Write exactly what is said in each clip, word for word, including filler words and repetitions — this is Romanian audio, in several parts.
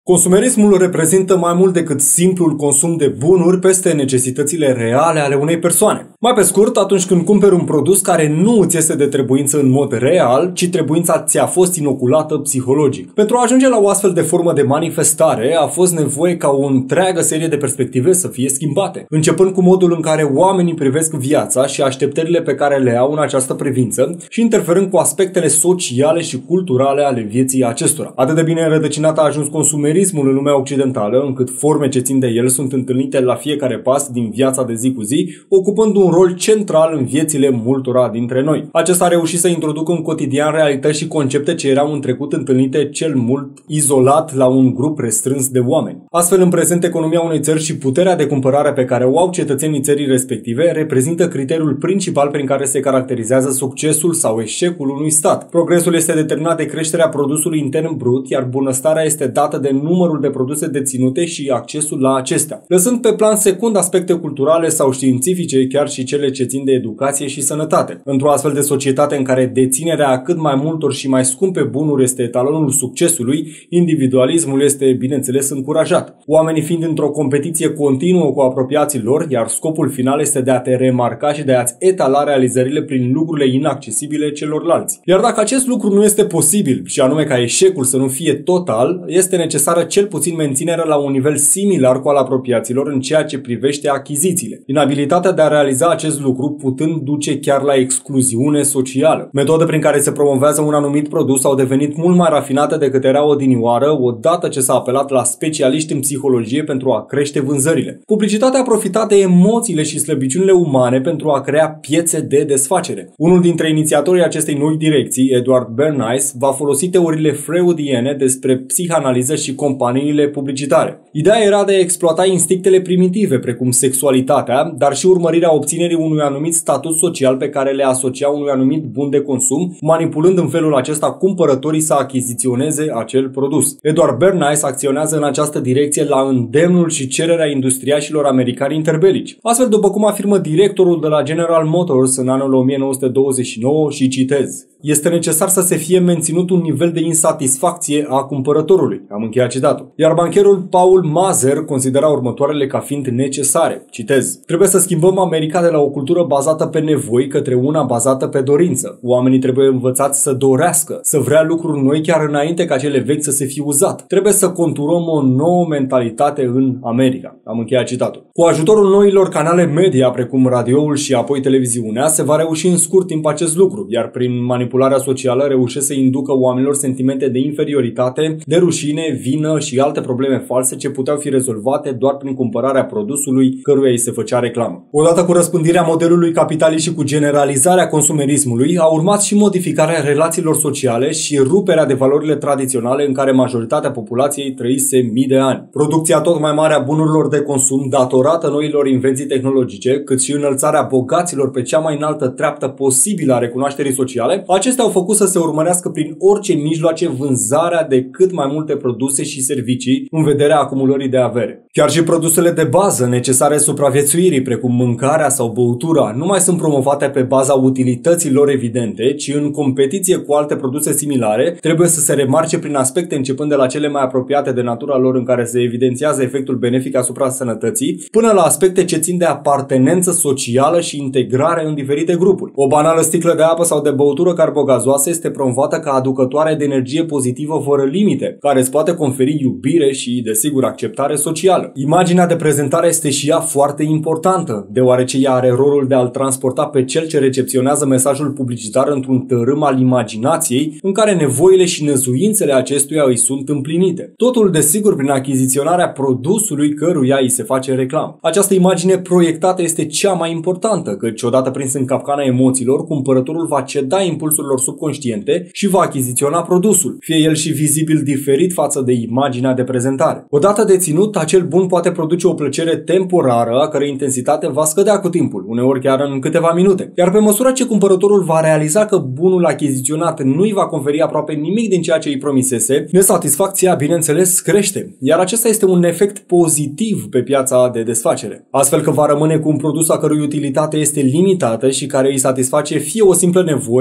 Consumerismul reprezintă mai mult decât simplul consum de bunuri peste necesitățile reale ale unei persoane. Mai pe scurt, atunci când cumperi un produs care nu îți este de trebuință în mod real, ci trebuința ți-a fost inoculată psihologic. Pentru a ajunge la o astfel de formă de manifestare, a fost nevoie ca o întreagă serie de perspective să fie schimbate, începând cu modul în care oamenii privesc viața și așteptările pe care le au în această privință și interferând cu aspectele sociale și culturale ale vieții acestora. Atât de bine înrădăcinat a ajuns consumerismul în lumea occidentală, încât forme ce țin de el sunt întâlnite la fiecare pas din viața de zi cu zi, ocupând un rol central în viețile multora dintre noi. Acesta a reușit să introducă în cotidian realități și concepte ce erau în trecut întâlnite cel mult izolat la un grup restrâns de oameni. Astfel, în prezent, economia unei țări și puterea de cumpărare pe care o au cetățenii țării respective reprezintă criteriul principal prin care se caracterizează succesul sau eșecul unui stat. Progresul este determinat de creșterea produsului intern brut, iar bunăstarea este dată de numărul de produse deținute și accesul la acestea. Lăsând pe plan secund aspecte culturale sau științifice, chiar și cele ce țin de educație și sănătate. Într-o astfel de societate în care deținerea cât mai multor și mai scumpe bunuri este etalonul succesului, individualismul este, bineînțeles, încurajat. Oamenii fiind într-o competiție continuă cu apropiații lor, iar scopul final este de a te remarca și de a-ți etala realizările prin lucrurile inaccesibile celorlalți. Iar dacă acest lucru nu este posibil, și anume ca eșecul să nu fie total, este necesară cel puțin menținerea la un nivel similar cu al apropiaților în ceea ce privește achizițiile. Inabilitatea de a realiza acest lucru putând duce chiar la excluziune socială. Metode prin care se promovează un anumit produs au devenit mult mai rafinate decât erau odinioară, odată ce s-a apelat la specialiști în psihologie pentru a crește vânzările. Publicitatea a profitat de emoțiile și slăbiciunile umane pentru a crea piețe de desfacere. Unul dintre inițiatorii acestei noi direcții, Edward Bernays, va folosi teoriile freudiene despre psihanaliză și companiile publicitare. Ideea era de a exploata instinctele primitive, precum sexualitatea, dar și urmărirea obținerii unui anumit statut social pe care le asocia unui anumit bun de consum, manipulând în felul acesta cumpărătorii să achiziționeze acel produs. Edward Bernays acționează în această direcție la îndemnul și cererea industriașilor americani interbelici. Astfel, după cum afirmă directorul de la General Motors în anul o mie nouă sute douăzeci și nouă, și citez: "Este necesar să se fie menținut un nivel de insatisfacție a cumpărătorului." Am încheiat citatul. Iar bancherul Paul Mazer considera următoarele ca fiind necesare. Citez: "Trebuie să schimbăm America de la o cultură bazată pe nevoi către una bazată pe dorință. Oamenii trebuie învățați să dorească, să vrea lucruri noi chiar înainte ca cele vechi să se fi uzat. Trebuie să conturăm o nouă mentalitate în America." Am încheiat citatul. Cu ajutorul noilor canale media, precum radioul și apoi televiziunea, se va reuși în scurt timp acest lucru, iar prin manipularea socială reușește să inducă oamenilor sentimente de inferioritate, de rușine, vină și alte probleme false ce puteau fi rezolvate doar prin cumpărarea produsului căruia îi se făcea reclamă. Odată cu răspândirea modelului capitalist și cu generalizarea consumerismului, a urmat și modificarea relațiilor sociale și ruperea de valorile tradiționale în care majoritatea populației trăise mii de ani. Producția tot mai mare a bunurilor de consum datorată noilor invenții tehnologice, cât și înălțarea bogaților pe cea mai înaltă treaptă posibilă a recunoașterii sociale, acestea au făcut să se urmărească prin orice mijloace vânzarea de cât mai multe produse și servicii în vederea acumulării de avere. Chiar și produsele de bază necesare supraviețuirii, precum mâncarea sau băutura, nu mai sunt promovate pe baza utilităților evidente, ci în competiție cu alte produse similare, trebuie să se remarce prin aspecte începând de la cele mai apropiate de natura lor în care se evidențiază efectul benefic asupra sănătății, până la aspecte ce țin de apartenență socială și integrare în diferite grupuri. O banală sticlă de apă sau de băutură carbogazoasă este promovată ca aducătoare de energie pozitivă fără limite, care îți poate conferi iubire și, desigur, acceptare socială. Imaginea de prezentare este și ea foarte importantă, deoarece ea are rolul de a-l transporta pe cel ce recepționează mesajul publicitar într-un tărâm al imaginației, în care nevoile și năzuințele acestuia îi sunt împlinite. Totul, desigur, prin achiziționarea produsului căruia îi se face reclamă. Această imagine proiectată este cea mai importantă, căci odată prins în capcana emoțiilor, cumpărătorul va ceda impulsurilor subconștiente și va achiziționa produsul, fie el și vizibil diferit față de imaginea de prezentare. Odată deținut, acel bun poate produce o plăcere temporară, a cărei intensitate va scădea cu timpul, uneori chiar în câteva minute. Iar pe măsură ce cumpărătorul va realiza că bunul achiziționat nu îi va conferi aproape nimic din ceea ce îi promisese, nesatisfacția, bineînțeles, crește. Iar acesta este un efect pozitiv pe piața de desfacere. Astfel că va rămâne cu un produs a cărui utilitate este limitată și care îi satisface fie o simplă nevoie, ori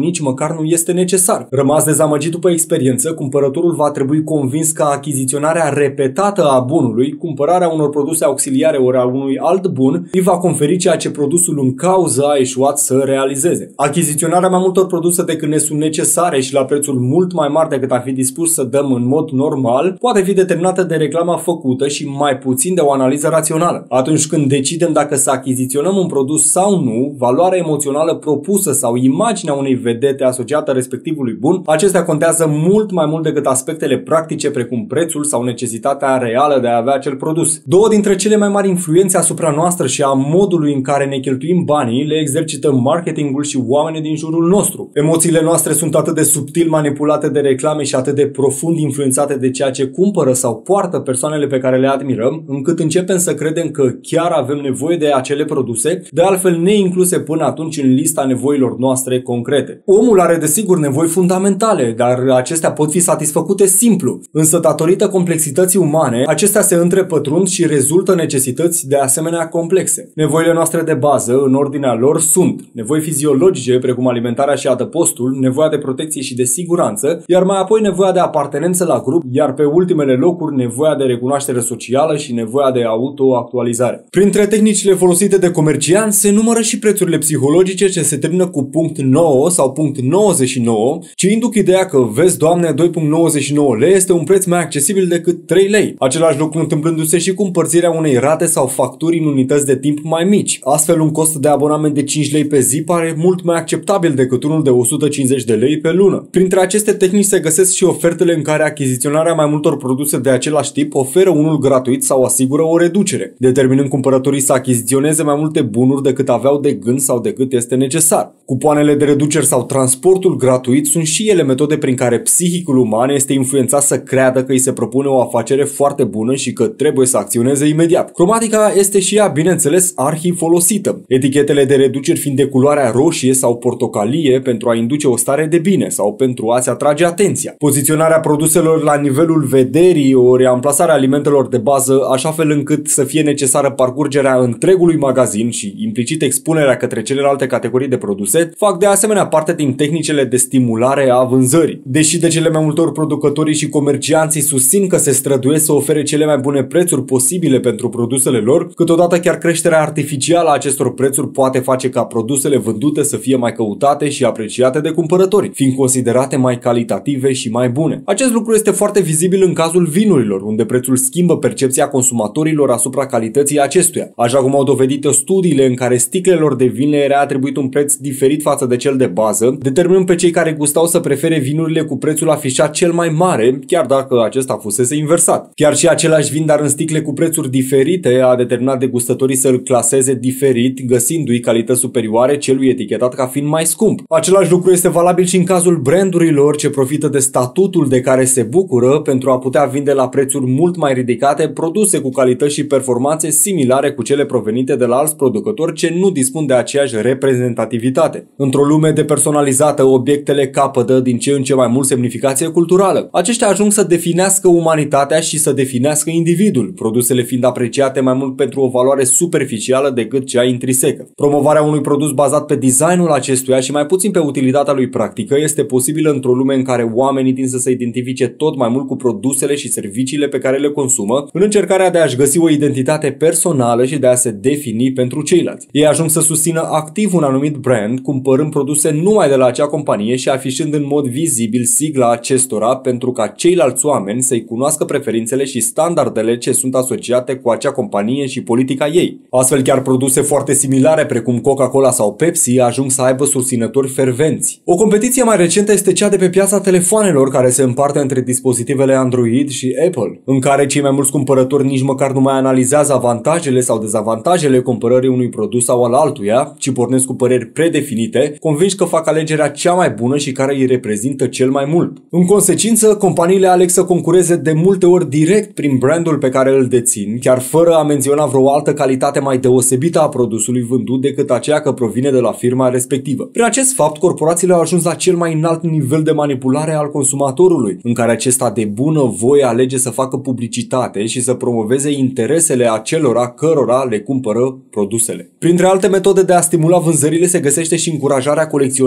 nici măcar nu este necesar. Rămas dezamăgit după experiență, cumpărătorul va trebui convins că achiziționarea repetată a bunului, cumpărarea unor produse auxiliare ori a unui alt bun, îi va conferi ceea ce produsul în cauză a eșuat să realizeze. Achiziționarea mai multor produse decât ne sunt necesare și la prețuri mult mai mari decât am fi dispus să dăm în mod normal, poate fi determinată de reclama făcută și mai puțin de o analiză rațională. Atunci când decidem dacă să achiziționăm un produs sau nu, valoarea emoțională propusă sau imaginea unei vedete asociată respectivului bun, acestea contează mult mai mult decât aspectele practice precum prețul sau necesitatea reală de a avea acel produs. Două dintre cele mai mari influențe asupra noastră și a modului în care ne cheltuim banii le exercită marketingul și oamenii din jurul nostru. Emoțiile noastre sunt atât de subtil manipulate de reclame și atât de profund influențate de ceea ce cumpără sau poartă persoanele pe care le admirăm, încât începem să credem că chiar avem nevoie de acele produse, de altfel neincluse până atunci în lista nevoilor noastre concrete. Omul are desigur nevoi fundamentale, dar acestea pot fi satisfăcute simplu. Însă datorită complexității umane, acestea se întrepătrund și rezultă necesități de asemenea complexe. Nevoile noastre de bază, în ordinea lor, sunt nevoi fiziologice, precum alimentarea și adăpostul, nevoia de protecție și de siguranță, iar mai apoi nevoia de apartenență la grup, iar pe ultimele locuri nevoia de recunoaștere socială și nevoia de autoactualizare. Printre tehnicile folosite de comercianți se numără și prețurile psihologice ce se termină cu punct nouă sau punct nouăzeci și nouă, ce induc ideea că, vezi doamne, doi virgulă nouăzeci și nouă lei este un preț mai accesibil decât trei lei. Același lucru întâmplându-se și cu împărțirea unei rate sau facturi în unități de timp mai mici. Astfel, un cost de abonament de cinci lei pe zi pare mult mai acceptabil decât unul de o sută cincizeci de lei pe lună. Printre aceste tehnici se găsesc și ofertele în care achiziționarea mai multor produse de același tip oferă unul gratuit sau asigură o reducere, determinând cumpărătorii să achiziționeze mai multe bunuri decât aveau de gând sau decât este necesar. Cupoanele de reduceri sau transportul gratuit sunt și ele metode prin care psihicul uman este influențat să creadă că îi se propune o afacere foarte bună și că trebuie să acționeze imediat. Cromatica este și ea, bineînțeles, arhi folosită. Etichetele de reduceri fiind de culoarea roșie sau portocalie pentru a induce o stare de bine sau pentru a-ți atrage atenția. Poziționarea produselor la nivelul vederii ori amplasarea alimentelor de bază așa fel încât să fie necesară parcurgerea întregului magazin și implicit expunerea către celelalte categorii de produse fac de asemenea parte din tehnicile de stimulare a vânzării. Deși de cele mai multe ori producătorii și comercianții susțin că se străduiesc să ofere cele mai bune prețuri posibile pentru produsele lor, câteodată chiar creșterea artificială a acestor prețuri poate face ca produsele vândute să fie mai căutate și apreciate de cumpărători, fiind considerate mai calitative și mai bune. Acest lucru este foarte vizibil în cazul vinurilor, unde prețul schimbă percepția consumatorilor asupra calității acestuia, așa cum au dovedit studiile în care sticlelor de vin le era atribuit un preț diferit față de cel de bază, determinând pe cei care gustau să prefere vinurile cu prețul afișat cel mai mare, chiar dacă acesta fusese inversat. Chiar și același vin, dar în sticle cu prețuri diferite, a determinat degustătorii să-l claseze diferit, găsindu-i calități superioare celui etichetat ca fiind mai scump. Același lucru este valabil și în cazul brandurilor ce profită de statutul de care se bucură pentru a putea vinde la prețuri mult mai ridicate produse cu calități și performanțe similare cu cele provenite de la alți producători ce nu dispun de aceeași reprezentativitate. Într-o lume depersonalizată, obiectele capătă din ce în ce mai mult semnificație culturală. Aceștia ajung să definească umanitatea și să definească individul, produsele fiind apreciate mai mult pentru o valoare superficială decât cea intrinsecă. Promovarea unui produs bazat pe designul acestuia și mai puțin pe utilitatea lui practică este posibilă într-o lume în care oamenii tind să se identifice tot mai mult cu produsele și serviciile pe care le consumă, în încercarea de a-și găsi o identitate personală și de a se defini pentru ceilalți. Ei ajung să susțină activ un anumit brand, cumpărând produse numai de la acea companie și afișând în mod vizibil sigla acestora pentru ca ceilalți oameni să-i cunoască preferințele și standardele ce sunt asociate cu acea companie și politica ei. Astfel, chiar produse foarte similare precum Coca-Cola sau Pepsi ajung să aibă susținători fervenți. O competiție mai recentă este cea de pe piața telefoanelor, care se împarte între dispozitivele Android și Apple, în care cei mai mulți cumpărători nici măcar nu mai analizează avantajele sau dezavantajele cumpărării unui produs sau al altuia, ci pornesc cu păreri predefinite, convinși că fac alegerea cea mai bună și care îi reprezintă cel mai mult. În consecință, companiile aleg să concureze de multe ori direct prin brandul pe care îl dețin, chiar fără a menționa vreo altă calitate mai deosebită a produsului vândut decât aceea că provine de la firma respectivă. Prin acest fapt, corporațiile au ajuns la cel mai înalt nivel de manipulare al consumatorului, în care acesta de bună voie alege să facă publicitate și să promoveze interesele acelora cărora le cumpără produsele. Printre alte metode de a stimula vânzările se găsește și încurajarea colecționării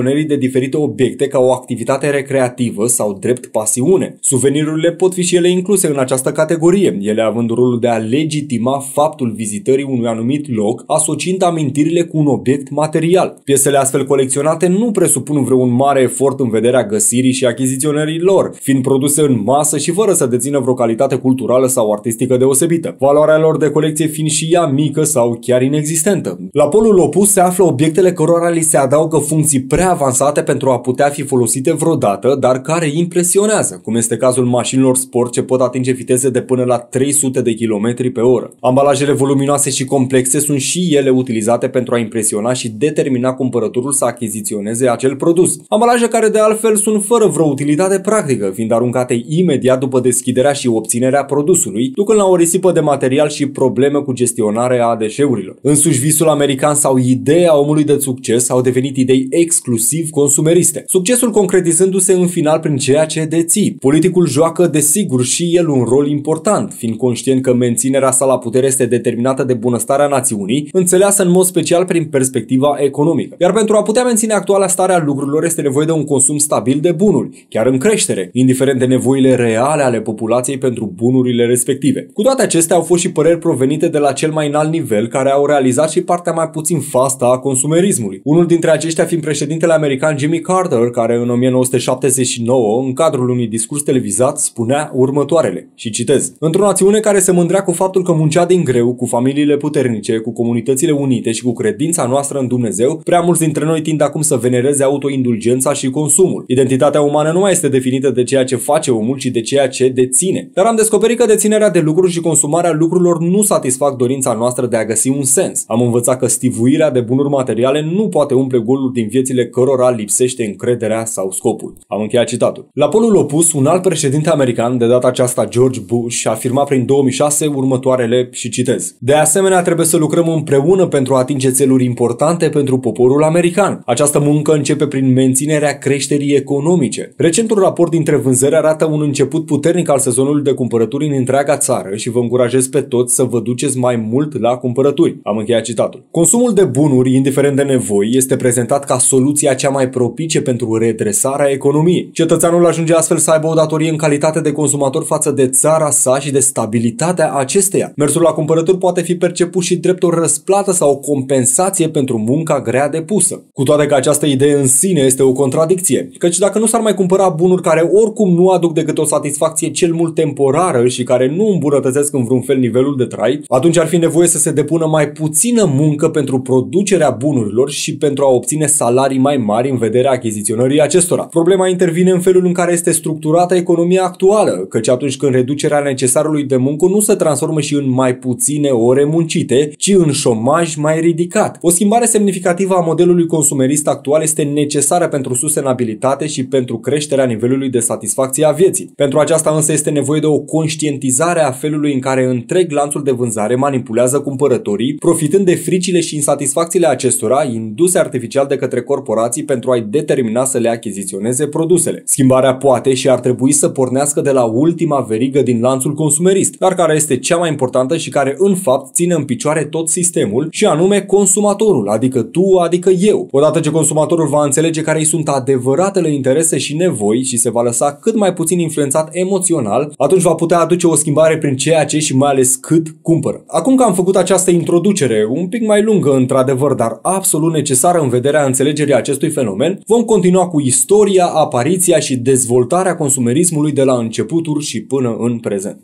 achiziționării de diferite obiecte ca o activitate recreativă sau drept pasiune. Suvenirurile pot fi și ele incluse în această categorie, ele având rolul de a legitima faptul vizitării unui anumit loc, asociind amintirile cu un obiect material. Piesele astfel colecționate nu presupun vreun mare efort în vederea găsirii și achiziționării lor, fiind produse în masă și fără să dețină vreo calitate culturală sau artistică deosebită. Valoarea lor de colecție fiind și ea mică sau chiar inexistentă. La polul opus se află obiectele cărora li se adaugă funcții prea avansate pentru a putea fi folosite vreodată, dar care impresionează, cum este cazul mașinilor sport ce pot atinge viteze de până la trei sute de kilometri pe oră. Ambalajele voluminoase și complexe sunt și ele utilizate pentru a impresiona și determina cumpărătorul să achiziționeze acel produs. Ambalaje care de altfel sunt fără vreo utilitate practică, fiind aruncate imediat după deschiderea și obținerea produsului, ducând la o risipă de material și probleme cu gestionarea deșeurilor. Însuși visul american sau ideea omului de succes au devenit idei exclusiv consumeriste. Succesul concretizându-se în final prin ceea ce deții. Politicul joacă desigur și el un rol important, fiind conștient că menținerea sa la putere este determinată de bunăstarea națiunii, înțeleasă în mod special prin perspectiva economică. Iar pentru a putea menține actuala stare a lucrurilor este nevoie de un consum stabil de bunuri, chiar în creștere, indiferent de nevoile reale ale populației pentru bunurile respective. Cu toate acestea au fost și păreri provenite de la cel mai înalt nivel care au realizat și partea mai puțin fastă a consumerismului. Unul dintre aceștia fiind președintele american Jimmy Carter, care în o mie nouă sute șaptezeci și nouă, în cadrul unui discurs televizat, spunea următoarele, și citez: "Într-o națiune care se mândrea cu faptul că muncea din greu, cu familiile puternice, cu comunitățile unite și cu credința noastră în Dumnezeu, prea mulți dintre noi tind acum să venereze autoindulgența și consumul. Identitatea umană nu mai este definită de ceea ce face omul, ci de ceea ce deține. Dar am descoperit că deținerea de lucruri și consumarea lucrurilor nu satisfac dorința noastră de a găsi un sens. Am învățat că stivuirea de bunuri materiale nu poate umple goluri din viețile cărora lipsește încrederea sau scopul." Am încheiat citatul. La polul opus, un alt președinte american, de data aceasta George Bush, a afirmat prin două mii șase următoarele și citez: "De asemenea, trebuie să lucrăm împreună pentru a atinge țeluri importante pentru poporul american. Această muncă începe prin menținerea creșterii economice. Recentul raport dintre vânzări arată un început puternic al sezonului de cumpărături în întreaga țară și vă încurajez pe toți să vă duceți mai mult la cumpărături." Am încheiat citatul. Consumul de bunuri, indiferent de nevoi, este prezentat ca soluția cea mai propice pentru redresarea economiei. Cetățeanul ajunge astfel să aibă o datorie în calitate de consumator față de țara sa și de stabilitatea acesteia. Mersul la cumpărături poate fi perceput și drept o răsplată sau o compensație pentru munca grea depusă. Cu toate că această idee în sine este o contradicție, căci dacă nu s-ar mai cumpăra bunuri care oricum nu aduc decât o satisfacție cel mult temporară și care nu îmbunătățesc în vreun fel nivelul de trai, atunci ar fi nevoie să se depună mai puțină muncă pentru producerea bunurilor și pentru a obține salarii mai mari în vederea achiziționării acestora. Problema intervine în felul în care este structurată economia actuală, căci atunci când reducerea necesarului de muncă nu se transformă și în mai puține ore muncite, ci în șomaj mai ridicat. O schimbare semnificativă a modelului consumerist actual este necesară pentru sustenabilitate și pentru creșterea nivelului de satisfacție a vieții. Pentru aceasta însă este nevoie de o conștientizare a felului în care întreg lanțul de vânzare manipulează cumpărătorii, profitând de fricile și insatisfacțiile acestora induse artificial de către corporații pentru a-i determina să le achiziționeze produsele. Schimbarea poate și ar trebui să pornească de la ultima verigă din lanțul consumerist, dar care este cea mai importantă și care în fapt ține în picioare tot sistemul, și anume consumatorul, adică tu, adică eu. Odată ce consumatorul va înțelege care îi sunt adevăratele interese și nevoi și se va lăsa cât mai puțin influențat emoțional, atunci va putea aduce o schimbare prin ceea ce și mai ales cât cumpără. Acum că am făcut această introducere, un pic mai lungă într-adevăr, dar absolut necesară în vederea înțelegerii acestui fenomen, vom continua cu istoria, apariția și dezvoltarea consumerismului de la începuturi și până în prezent.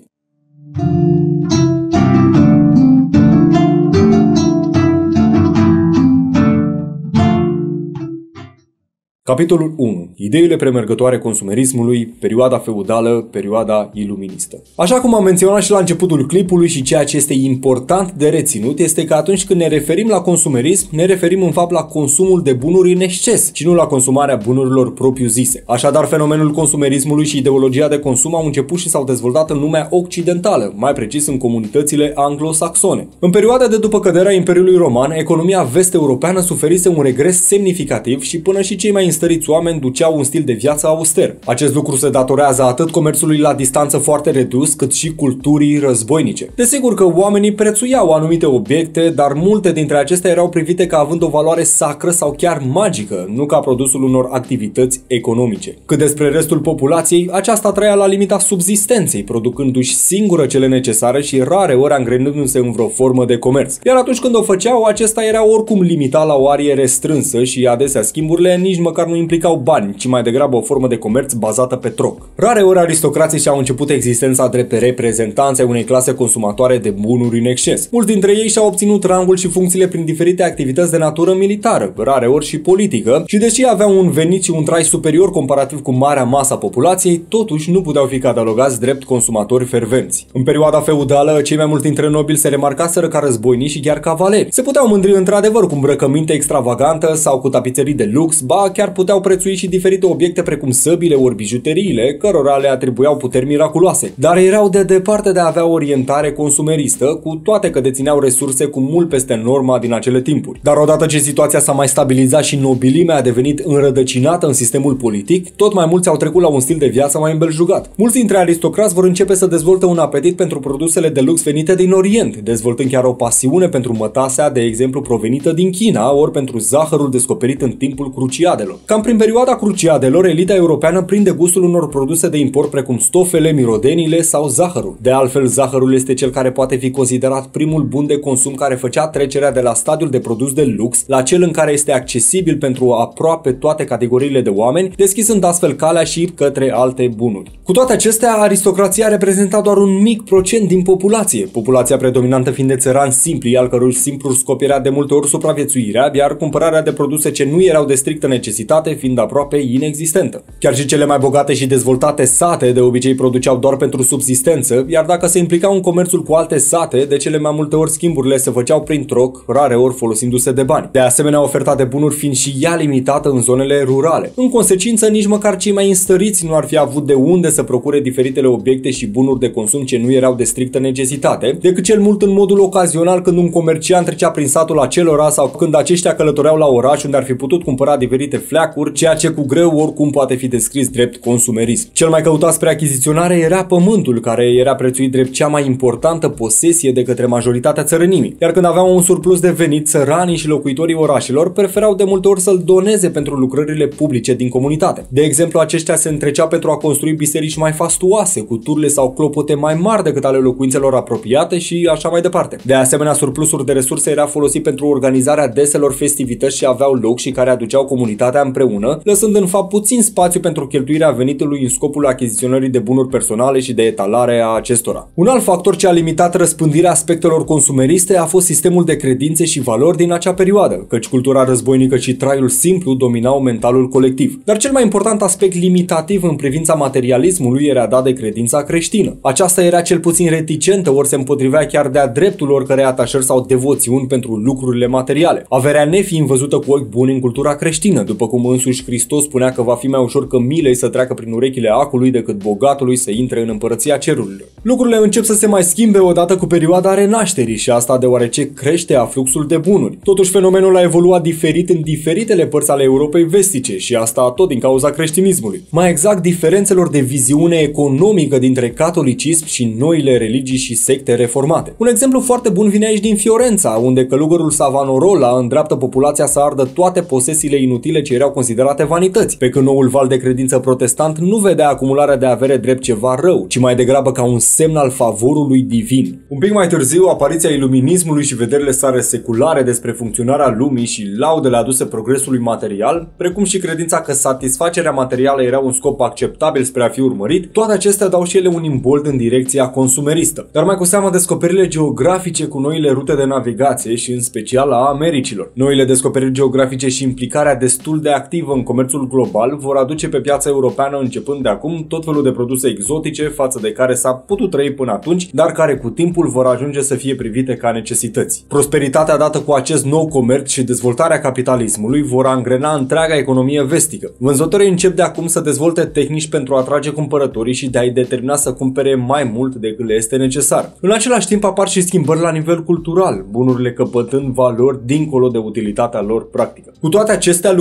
Capitolul unu. Ideile premergătoare consumerismului, perioada feudală, perioada iluministă. Așa cum am menționat și la începutul clipului și ceea ce este important de reținut este că atunci când ne referim la consumerism, ne referim în fapt la consumul de bunuri în exces, ci nu la consumarea bunurilor propriu-zise. Așadar, fenomenul consumerismului și ideologia de consum au început și s-au dezvoltat în lumea occidentală, mai precis în comunitățile anglosaxone. În perioada de după căderea Imperiului Roman, economia vest-europeană suferise un regres semnificativ și până și cei mai înstăriți oameni duceau un stil de viață auster. Acest lucru se datorează atât comerțului la distanță foarte redus, cât și culturii războinice. Desigur că oamenii prețuiau anumite obiecte, dar multe dintre acestea erau privite ca având o valoare sacră sau chiar magică, nu ca produsul unor activități economice. Cât despre restul populației, aceasta trăia la limita subzistenței, producându-și singură cele necesare și rare ori angrenându-se în vreo formă de comerț. Iar atunci când o făceau, acesta era oricum limitat la o arie restrânsă și adesea schimburile nici măcar nu implicau bani, ci mai degrabă o formă de comerț bazată pe troc. Rare ori aristocrații și-au început existența drept reprezentanți ai unei clase consumatoare de bunuri în exces. Mulți dintre ei și-au obținut rangul și funcțiile prin diferite activități de natură militară, rare ori și politică, și deși aveau un venit și un trai superior comparativ cu marea masă a populației, totuși nu puteau fi catalogați drept consumatori fervenți. În perioada feudală, cei mai mulți dintre nobili se remarcaseră ca războinici și chiar cavaleri. Se puteau mândri într-adevăr cu îmbrăcăminte extravagantă sau cu tapiserii de lux, ba chiar puteau prețui și diferite obiecte precum săbile ori bijuteriile, cărora le atribuiau puteri miraculoase. Dar erau de departe de a avea orientare consumeristă, cu toate că dețineau resurse cu mult peste norma din acele timpuri. Dar odată ce situația s-a mai stabilizat și nobilimea a devenit înrădăcinată în sistemul politic, tot mai mulți au trecut la un stil de viață mai îmbeljugat. Mulți dintre aristocrați vor începe să dezvolte un apetit pentru produsele de lux venite din Orient, dezvoltând chiar o pasiune pentru mătasea, de exemplu provenită din China, ori pentru zahărul descoperit în timpul cruciadelor. Cam prin perioada cruciadelor, elita europeană prinde gustul unor produse de import precum stofele, mirodenile sau zahărul. De altfel, zahărul este cel care poate fi considerat primul bun de consum care făcea trecerea de la stadiul de produs de lux la cel în care este accesibil pentru aproape toate categoriile de oameni, deschizând astfel calea și către alte bunuri. Cu toate acestea, aristocrația reprezenta doar un mic procent din populație, populația predominantă fiind de țărani simpli, al cărui simplu scop era de multe ori supraviețuirea, iar cumpărarea de produse ce nu erau de strictă necesitate fiind aproape inexistentă. Chiar și cele mai bogate și dezvoltate sate de obicei produceau doar pentru subsistență, iar dacă se implicau în comerțul cu alte sate, de cele mai multe ori schimburile se făceau prin troc, rare ori folosindu-se de bani. De asemenea, oferta de bunuri fiind și ea limitată în zonele rurale. În consecință, nici măcar cei mai înstăriți nu ar fi avut de unde să procure diferitele obiecte și bunuri de consum ce nu erau de strictă necesitate, decât cel mult în modul ocazional când un comerciant trecea prin satul acelora sau când aceștia călătoreau la oraș unde ar fi putut cumpăra diferite fleacuri, ceea ce cu greu oricum poate fi descris drept consumerism. Cel mai căutat spre achiziționare era pământul, care era prețuit drept cea mai importantă posesie de către majoritatea țărănimii, iar când aveau un surplus de venit, țăranii și locuitorii orașelor preferau de multe ori să-l doneze pentru lucrările publice din comunitate. De exemplu, aceștia se întreceau pentru a construi biserici mai fastuoase, cu turle sau clopote mai mari decât ale locuințelor apropiate și așa mai departe. De asemenea, surplusul de resurse era folosit pentru organizarea deselor festivități ce aveau loc și care aduceau comunitatea împreună, lăsând în fapt puțin spațiu pentru cheltuirea venitului în scopul achiziționării de bunuri personale și de etalare a acestora. Un alt factor ce a limitat răspândirea aspectelor consumeriste a fost sistemul de credințe și valori din acea perioadă, căci cultura războinică și traiul simplu dominau mentalul colectiv. Dar cel mai important aspect limitativ în privința materialismului era dat de credința creștină. Aceasta era cel puțin reticentă, ori se împotrivea chiar de-a dreptul oricărei atașări sau devoțiuni pentru lucrurile materiale, averea nefiind văzută cu ochi buni în cultura creștină, după cum însuși Hristos spunea că va fi mai ușor cămilei să treacă prin urechile acului decât bogatului să intre în împărăția cerurilor. Lucrurile încep să se mai schimbe odată cu perioada renașterii și asta deoarece crește afluxul de bunuri. Totuși, fenomenul a evoluat diferit în diferitele părți ale Europei vestice și asta tot din cauza creștinismului. Mai exact, diferențelor de viziune economică dintre catolicism și noile religii și secte reformate. Un exemplu foarte bun vine aici din Fiorența, unde călugărul Savonarola îndreaptă populația să ardă toate posesiile inutile ce erau considerate vanități, pe când noul val de credință protestant nu vedea acumularea de avere drept ceva rău, ci mai degrabă ca un semn al favorului divin. Un pic mai târziu, apariția iluminismului și vederile sale seculare despre funcționarea lumii și laudele aduse progresului material, precum și credința că satisfacerea materială era un scop acceptabil spre a fi urmărit, toate acestea dau și ele un imbold în direcția consumeristă. Dar mai cu seamă descoperirile geografice cu noile rute de navigație și în special a Americilor. Noile descoperiri geografice și implicarea destul de activă în comerțul global vor aduce pe piața europeană începând de acum tot felul de produse exotice față de care s-a putut trăi până atunci, dar care cu timpul vor ajunge să fie privite ca necesități. Prosperitatea dată cu acest nou comerț și dezvoltarea capitalismului vor angrena întreaga economie vestică. Vânzătorii încep de acum să dezvolte tehnici pentru a atrage cumpărătorii și de a-i determina să cumpere mai mult decât le este necesar. În același timp apar și schimbări la nivel cultural, bunurile căpătând valori dincolo de utilitatea lor practică. Cu toate acestea, lucrurile nu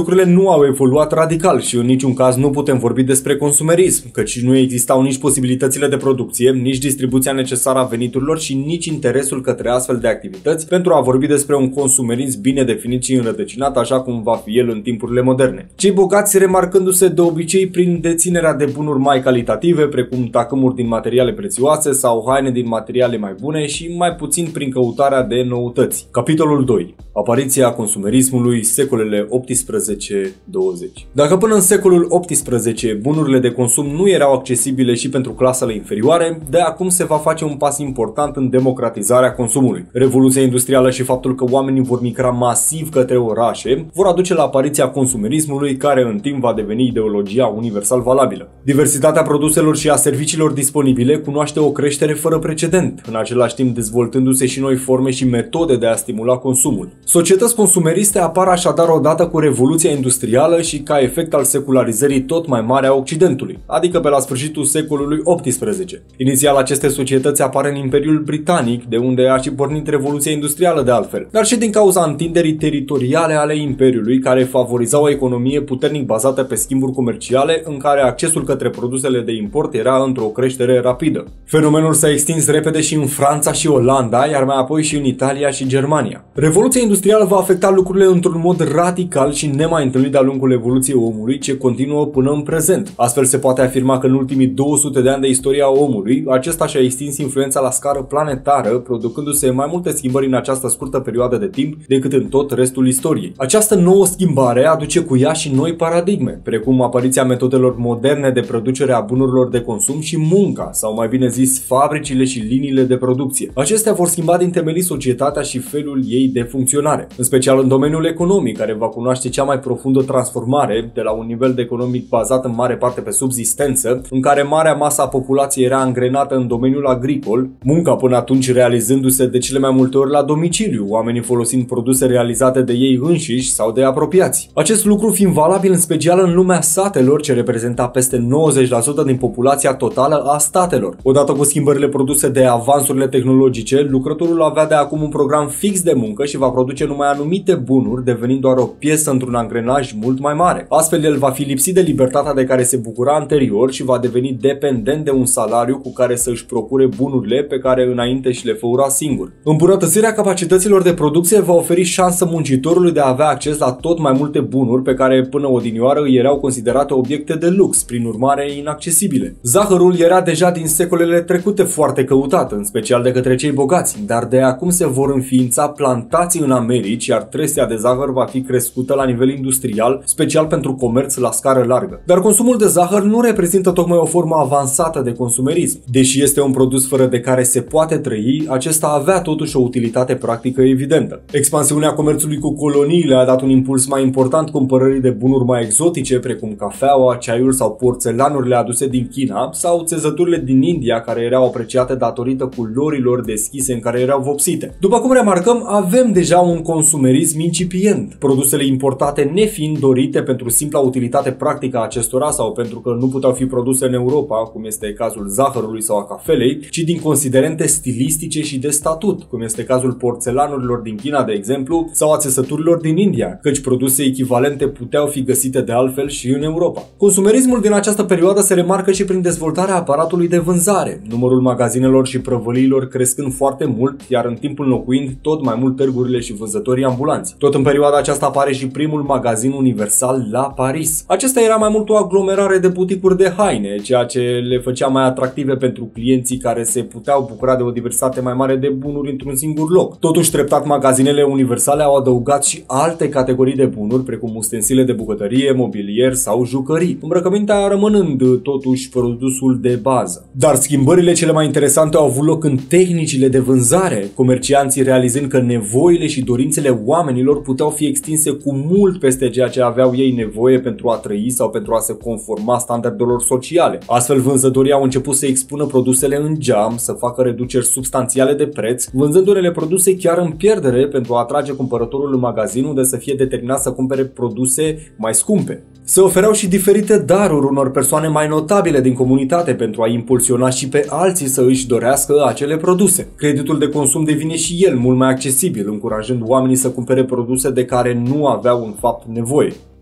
nu au evoluat radical și în niciun caz nu putem vorbi despre consumerism, căci nu existau nici posibilitățile de producție, nici distribuția necesară a veniturilor și nici interesul către astfel de activități pentru a vorbi despre un consumerism bine definit și înrădăcinat așa cum va fi el în timpurile moderne. Cei bogați remarcându-se de obicei prin deținerea de bunuri mai calitative, precum tacâmuri din materiale prețioase sau haine din materiale mai bune și mai puțin prin căutarea de noutăți. Capitolul doi. Apariția consumerismului, secolele optsprezece douăzeci. Dacă până în secolul optsprezece bunurile de consum nu erau accesibile și pentru clasele inferioare, de acum se va face un pas important în democratizarea consumului. Revoluția industrială și faptul că oamenii vor migra masiv către orașe vor aduce la apariția consumerismului, care în timp va deveni ideologia universal valabilă. Diversitatea produselor și a serviciilor disponibile cunoaște o creștere fără precedent, în același timp dezvoltându-se și noi forme și metode de a stimula consumul. Societăți consumeriste apar așadar odată cu Revoluția Industrială și ca efect al secularizării tot mai mare a Occidentului, adică pe la sfârșitul secolului optsprezece. Inițial aceste societăți apar în Imperiul Britanic, de unde a și pornit Revoluția Industrială de altfel, dar și din cauza întinderii teritoriale ale Imperiului, care favoriza o economie puternic bazată pe schimburi comerciale, în care accesul către produsele de import era într-o creștere rapidă. Fenomenul s-a extins repede și în Franța și Olanda, iar mai apoi și în Italia și Germania. Revoluția industrială va afecta lucrurile într-un mod radical și nemai întâlnit de-a lungul evoluției omului, ce continuă până în prezent. Astfel se poate afirma că în ultimii două sute de ani de istoria omului, acesta și-a extins influența la scară planetară, producându-se mai multe schimbări în această scurtă perioadă de timp decât în tot restul istoriei. Această nouă schimbare aduce cu ea și noi paradigme, precum apariția metodelor moderne de producere a bunurilor de consum și munca, sau mai bine zis fabricile și liniile de producție. Acestea vor schimba din temelii societatea și felul ei de funcționare, în special în domeniul economic, care va cunoaște cea mai profundă transformare, de la un nivel de economic bazat în mare parte pe subzistență, în care marea masă a populației era angrenată în domeniul agricol, munca până atunci realizându-se de cele mai multe ori la domiciliu, oamenii folosind produse realizate de ei înșiși sau de apropiați. Acest lucru fiind valabil în special în lumea satelor, ce reprezenta peste nouăzeci la sută din populația totală a statelor. Odată cu schimbările produse de avansurile tehnologice, lucrătorul avea de acum un program fix de muncă și va produce numai anumite bunuri, devenind doar o piesă într-un angrenaj mult mai mare. Astfel, el va fi lipsit de libertatea de care se bucura anterior și va deveni dependent de un salariu cu care să își procure bunurile pe care înainte și le făura singur. Îmbunătățirea capacităților de producție va oferi șansă muncitorului de a avea acces la tot mai multe bunuri pe care până odinioară îi erau considerate obiecte de lux, prin urmare inaccesibile. Zahărul era deja din secolele trecute foarte căutat, în special de către cei bogați, dar de acum se vor înființa plantații în Americi, iar trestia de zahăr va fi crescută la nivel industrial, special pentru comerț la scară largă. Dar consumul de zahăr nu reprezintă tocmai o formă avansată de consumerism. Deși este un produs fără de care se poate trăi, acesta avea totuși o utilitate practică evidentă. Expansiunea comerțului cu coloniile a dat un impuls mai important cumpărării de bunuri mai exotice, precum cafeaua, ceaiul sau porțelanurile aduse din China, sau țezăturile din India, care erau apreciate datorită culorilor deschise în care erau vopsite. După cum remarcăm, avem deja un consumerism incipient, produsele importate nefiind dorite pentru simpla utilitate practică a acestora sau pentru că nu puteau fi produse în Europa, cum este cazul zahărului sau a cafelei, ci din considerente stilistice și de statut, cum este cazul porțelanurilor din China, de exemplu, sau a țesăturilor din India, căci produse echivalente puteau fi găsite de altfel și în Europa. Consumerismul din această perioadă se remarcă și prin dezvoltarea aparatului de vânzare, numărul magazinelor și prăvăliilor crescând foarte mult, iar în timp înlocuind tot mai mult târgurile și vânzătorii ambulanți. Tot în perioada aceasta apare și primul magazin universal la Paris. Acesta era mai mult o aglomerare de buticuri de haine, ceea ce le făcea mai atractive pentru clienții care se puteau bucura de o diversitate mai mare de bunuri într-un singur loc. Totuși, treptat, magazinele universale au adăugat și alte categorii de bunuri, precum ustensile de bucătărie, mobilier sau jucării, îmbrăcămintea rămânând totuși produsul de bază. Dar schimbările cele mai interesante au avut loc în tehnicile de vânzare, comercianții realizând că nevoile și dorințele oamenilor puteau fi extinse cu mult peste ceea ce aveau ei nevoie pentru a trăi sau pentru a se conforma standardelor sociale. Astfel, vânzătorii au început să expună produsele în geam, să facă reduceri substanțiale de preț, vânzând unele produse chiar în pierdere pentru a atrage cumpărătorul în magazin, unde să fie determinat să cumpere produse mai scumpe. Se ofereau și diferite daruri unor persoane mai notabile din comunitate pentru a impulsiona și pe alții să își dorească acele produse. Creditul de consum devine și el mult mai accesibil, încurajând oamenii să cumpere produse de care nu aveau în fapt nevoie.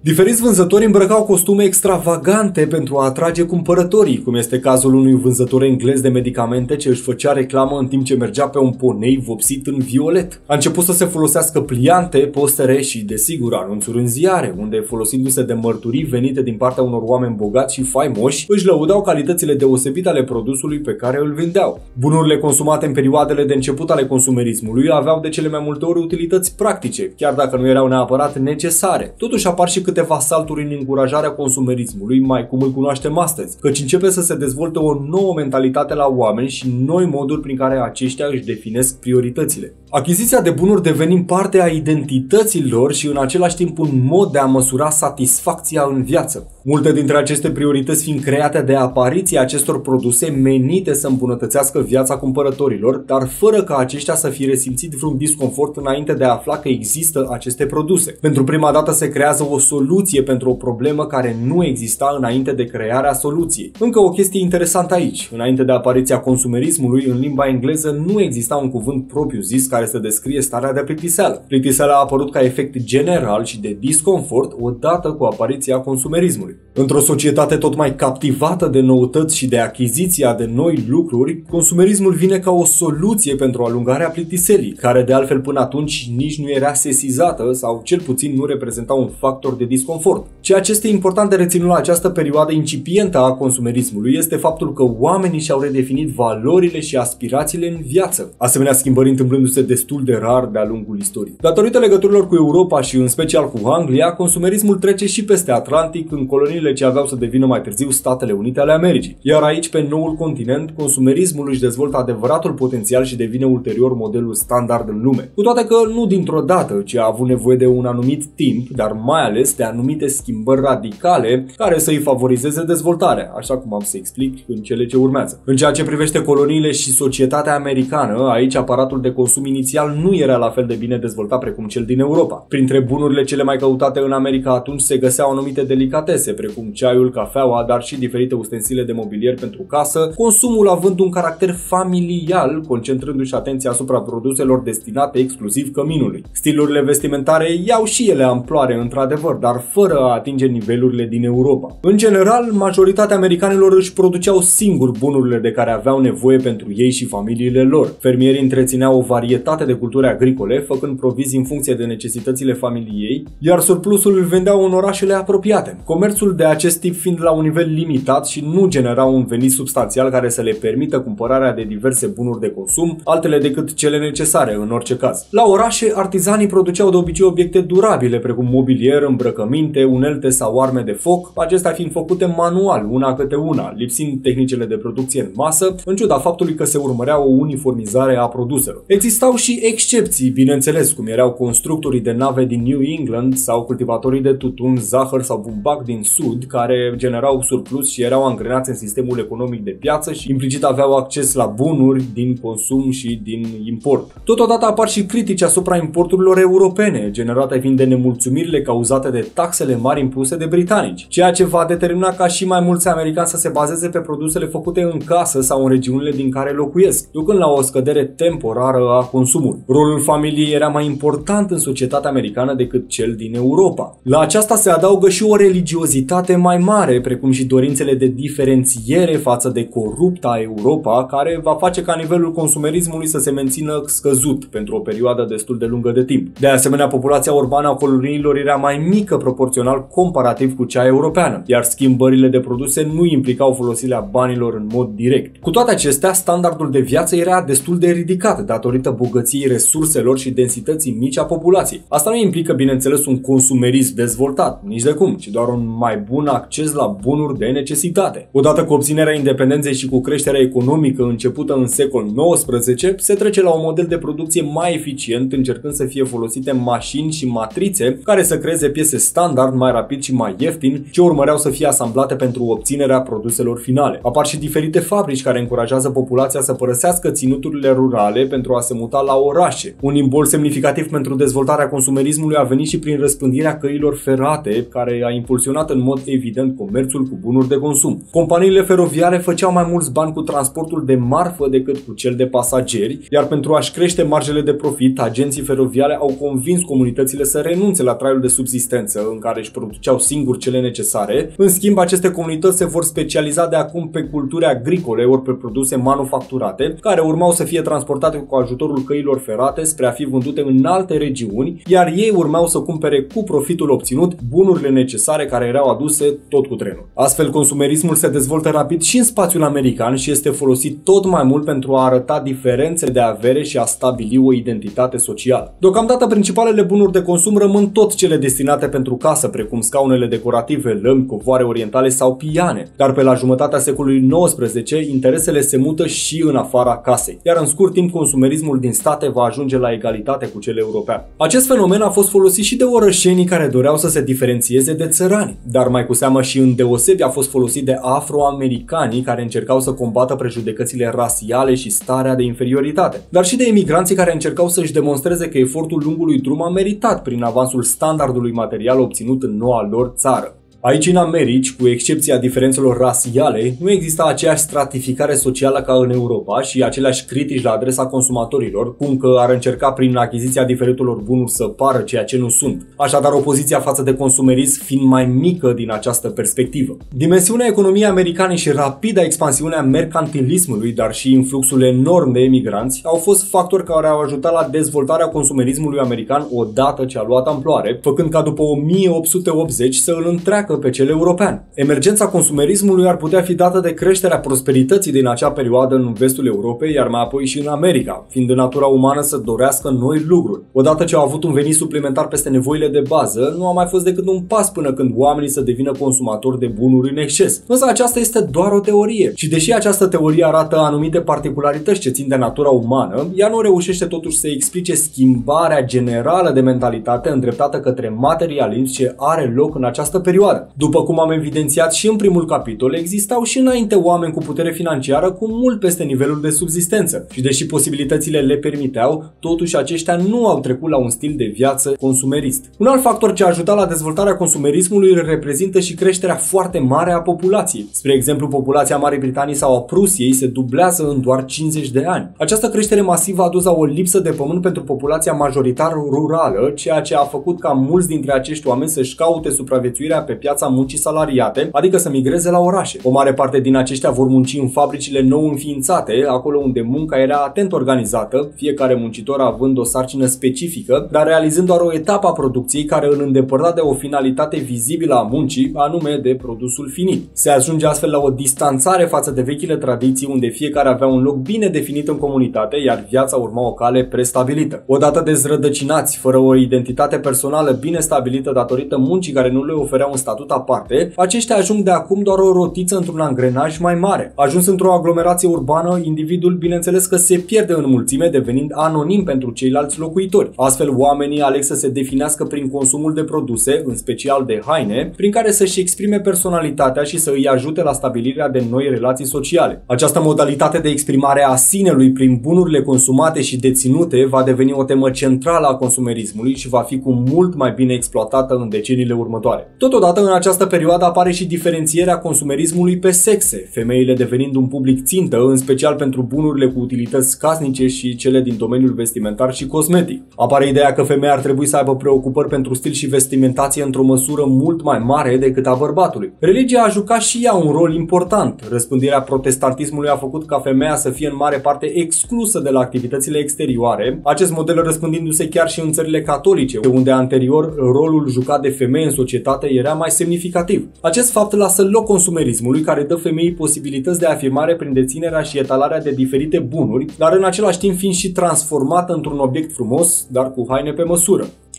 Diferiți vânzători îmbrăcau costume extravagante pentru a atrage cumpărătorii, cum este cazul unui vânzător englez de medicamente ce își făcea reclamă în timp ce mergea pe un ponei vopsit în violet. A început să se folosească pliante, postere și, desigur, anunțuri în ziare, unde, folosindu-se de mărturii venite din partea unor oameni bogați și faimoși, își lăudau calitățile deosebite ale produsului pe care îl vindeau. Bunurile consumate în perioadele de început ale consumerismului aveau de cele mai multe ori utilități practice, chiar dacă nu erau neapărat necesare. Totuși apar și câteva salturi în încurajarea consumerismului, mai cum îl cunoaștem astăzi, căci începe să se dezvolte o nouă mentalitate la oameni și noi moduri prin care aceștia își definesc prioritățile. Achiziția de bunuri devenind parte a identității lor și în același timp un mod de a măsura satisfacția în viață. Multe dintre aceste priorități fiind create de apariția acestor produse menite să îmbunătățească viața cumpărătorilor, dar fără ca aceștia să fie resimțit vreun disconfort înainte de a afla că există aceste produse. Pentru prima dată se creează o soluție pentru o problemă care nu exista înainte de crearea soluției. Încă o chestie interesantă aici. Înainte de apariția consumerismului, în limba engleză nu exista un cuvânt propriu-zis care să descrie starea de plictiseală. Plictiseala a apărut ca efect general și de disconfort odată cu apariția consumerismului. Într-o societate tot mai captivată de noutăți și de achiziția de noi lucruri, consumerismul vine ca o soluție pentru alungarea plictiselii, care de altfel până atunci nici nu era sesizată sau cel puțin nu reprezenta un factor de disconfort. Ceea ce este important de reținut la această perioadă incipientă a consumerismului este faptul că oamenii și-au redefinit valorile și aspirațiile în viață, asemenea schimbări întâmplându-se destul de rar de-a lungul istoriei. Datorită legăturilor cu Europa și în special cu Anglia, consumerismul trece și peste Atlantic în coloniile ce aveau să devină mai târziu Statele Unite ale Americii. Iar aici, pe noul continent, consumerismul își dezvoltă adevăratul potențial și devine ulterior modelul standard în lume. Cu toate că nu dintr-o dată, ci a avut nevoie de un anumit timp, dar mai ales de anumite schimbări radicale care să îi favorizeze dezvoltarea, așa cum am să explic în cele ce urmează. În ceea ce privește coloniile și societatea americană, aici aparatul de consum inițial nu era la fel de bine dezvoltat precum cel din Europa. Printre bunurile cele mai căutate în America atunci se găseau anumite delicatese, precum ceaiul, cafeaua, dar și diferite ustensile de mobilier pentru casă, consumul având un caracter familial, concentrându-și atenția asupra produselor destinate exclusiv căminului. Stilurile vestimentare iau și ele amploare într-adevăr, dar fără a atinge nivelurile din Europa. În general, majoritatea americanilor își produceau singuri bunurile de care aveau nevoie pentru ei și familiile lor. Fermierii întrețineau o varietate de culturi agricole, făcând provizii în funcție de necesitățile familiei, iar surplusul îl vendeau în orașele apropiate. Comerțul de acest tip fiind la un nivel limitat și nu genera un venit substanțial care să le permită cumpărarea de diverse bunuri de consum, altele decât cele necesare în orice caz. La orașe, artizanii produceau de obicei obiecte durabile, precum mobilier, îmbrăcăminte, unelte sau arme de foc, acestea fiind făcute manual, una câte una, lipsind tehnicile de producție în masă, în ciuda faptului că se urmărea o uniformizare a produselor. Existau și excepții, bineînțeles, cum erau constructorii de nave din New England sau cultivatorii de tutun, zahăr sau bumbac din sud, care generau surplus și erau angrenați în sistemul economic de piață și implicit aveau acces la bunuri din consum și din import. Totodată apar și critici asupra importurilor europene, generate fiind de nemulțumirile cauzate de taxele mari impuse de britanici, ceea ce va determina ca și mai mulți americani să se bazeze pe produsele făcute în casă sau în regiunile din care locuiesc, ducând la o scădere temporară a consumului. Rolul familiei era mai important în societatea americană decât cel din Europa. La aceasta se adaugă și o religiozitate mai mare, precum și dorințele de diferențiere față de corupta Europa, care va face ca nivelul consumerismului să se mențină scăzut pentru o perioadă destul de lungă de timp. De asemenea, populația urbană a coloniilor era mai mică proporțional comparativ cu cea europeană, iar schimbările de produse nu implicau folosirea banilor în mod direct. Cu toate acestea, standardul de viață era destul de ridicat datorită bogăției resurselor și densității mici a populației. Asta nu implică, bineînțeles, un consumerism dezvoltat, nici de cum, ci doar un mai bun acces la bunuri de necesitate. Odată cu obținerea independenței și cu creșterea economică începută în secolul nouăsprezece, se trece la un model de producție mai eficient, încercând să fie folosite mașini și matrițe care să creeze piese standard mai rapid și mai ieftin, ce urmăreau să fie asamblate pentru obținerea produselor finale. Apar și diferite fabrici care încurajează populația să părăsească ținuturile rurale pentru a se muta la orașe. Un imbol semnificativ pentru dezvoltarea consumerismului a venit și prin răspândirea căilor ferate, care a impulsionat în mod evident comerțul cu bunuri de consum. Companiile feroviare făceau mai mulți bani cu transportul de marfă decât cu cel de pasageri, iar pentru a-și crește marjele de profit, agenții feroviare au convins comunitățile să renunțe la traiul de subzistență, în care își produceau singuri cele necesare. În schimb, aceste comunități se vor specializa de acum pe culturi agricole ori pe produse manufacturate, care urmau să fie transportate cu ajutorul căilor ferate spre a fi vândute în alte regiuni, iar ei urmau să cumpere cu profitul obținut bunurile necesare care erau aduse tot cu trenul. Astfel, consumerismul se dezvoltă rapid și în spațiul american și este folosit tot mai mult pentru a arăta diferențe de avere și a stabili o identitate socială. Deocamdată, principalele bunuri de consum rămân tot cele destinate pentru casă, precum scaunele decorative, lămpi, covoare orientale sau piane, dar pe la jumătatea secolului nouăsprezece interesele se mută și în afara casei, iar în scurt timp consumerismul din state va ajunge la egalitate cu cel european. Acest fenomen a fost folosit și de orășenii care doreau să se diferențieze de țărani, dar mai cu seamă și îndeosebi a fost folosit de afroamericanii care încercau să combată prejudecățile rasiale și starea de inferioritate, dar și de emigranții care încercau să-și demonstreze că efortul lungului drum a meritat prin avansul standardului material obținut în noua lor țară. Aici, în Americi, cu excepția diferențelor rasiale, nu exista aceeași stratificare socială ca în Europa și aceleași critici la adresa consumatorilor, cum că ar încerca prin achiziția diferitelor bunuri să pară ceea ce nu sunt. Așadar, opoziția față de consumerism fiind mai mică din această perspectivă. Dimensiunea economiei americane și rapida expansiune a mercantilismului, dar și influxul enorm de emigranți, au fost factori care au ajutat la dezvoltarea consumerismului american odată ce a luat amploare, făcând ca după o mie opt sute optzeci să îl întreacă pe cel european. Emergența consumerismului ar putea fi dată de creșterea prosperității din acea perioadă în vestul Europei, iar mai apoi și în America, fiind de natura umană să dorească noi lucruri. Odată ce au avut un venit suplimentar peste nevoile de bază, nu a mai fost decât un pas până când oamenii să devină consumatori de bunuri în exces. Însă aceasta este doar o teorie și deși această teorie arată anumite particularități ce țin de natura umană, ea nu reușește totuși să explice schimbarea generală de mentalitate îndreptată către materialism ce are loc în această perioadă. După cum am evidențiat și în primul capitol, existau și înainte oameni cu putere financiară cu mult peste nivelul de subzistență și deși posibilitățile le permiteau, totuși aceștia nu au trecut la un stil de viață consumerist. Un alt factor ce a ajutat la dezvoltarea consumerismului reprezintă și creșterea foarte mare a populației. Spre exemplu, populația Marii Britanii sau a Prusiei se dublează în doar cincizeci de ani. Această creștere masivă a dus la o lipsă de pământ pentru populația majoritar rurală, ceea ce a făcut ca mulți dintre acești oameni să-și caute supraviețuirea pe piața muncii salariate, adică să migreze la orașe. O mare parte din aceștia vor munci în fabricile nou înființate, acolo unde munca era atent organizată, fiecare muncitor având o sarcină specifică, dar realizând doar o etapă a producției care îl îndepărta de o finalitate vizibilă a muncii, anume de produsul finit. Se ajunge astfel la o distanțare față de vechile tradiții unde fiecare avea un loc bine definit în comunitate, iar viața urma o cale prestabilită. Odată dezrădăcinați, fără o identitate personală bine stabilită datorită muncii care nu le oferea un statut aparte, aceștia ajung de acum doar o rotiță într-un angrenaj mai mare. Ajuns într-o aglomerație urbană, individul bineînțeles că se pierde în mulțime, devenind anonim pentru ceilalți locuitori. Astfel, oamenii aleg să se definească prin consumul de produse, în special de haine, prin care să-și exprime personalitatea și să îi ajute la stabilirea de noi relații sociale. Această modalitate de exprimare a sinelui prin bunurile consumate și deținute va deveni o temă centrală a consumerismului și va fi cu mult mai bine exploatată în deceniile următoare. Totodată, în această perioadă apare și diferențierea consumerismului pe sexe, femeile devenind un public țintă, în special pentru bunurile cu utilități casnice și cele din domeniul vestimentar și cosmetic. Apare ideea că femeia ar trebui să aibă preocupări pentru stil și vestimentație într-o măsură mult mai mare decât a bărbatului. Religia a jucat și ea un rol important. Răspândirea protestantismului a făcut ca femeia să fie în mare parte exclusă de la activitățile exterioare, acest model răspândindu-se chiar și în țările catolice, unde anterior rolul jucat de femeie în societate era mai semnificativ. Acest fapt lasă loc consumerismului, care dă femeii posibilități de afirmare prin deținerea și etalarea de diferite bunuri, dar în același timp fiind și transformată într-un obiect frumos, dar cu haine pe măsură.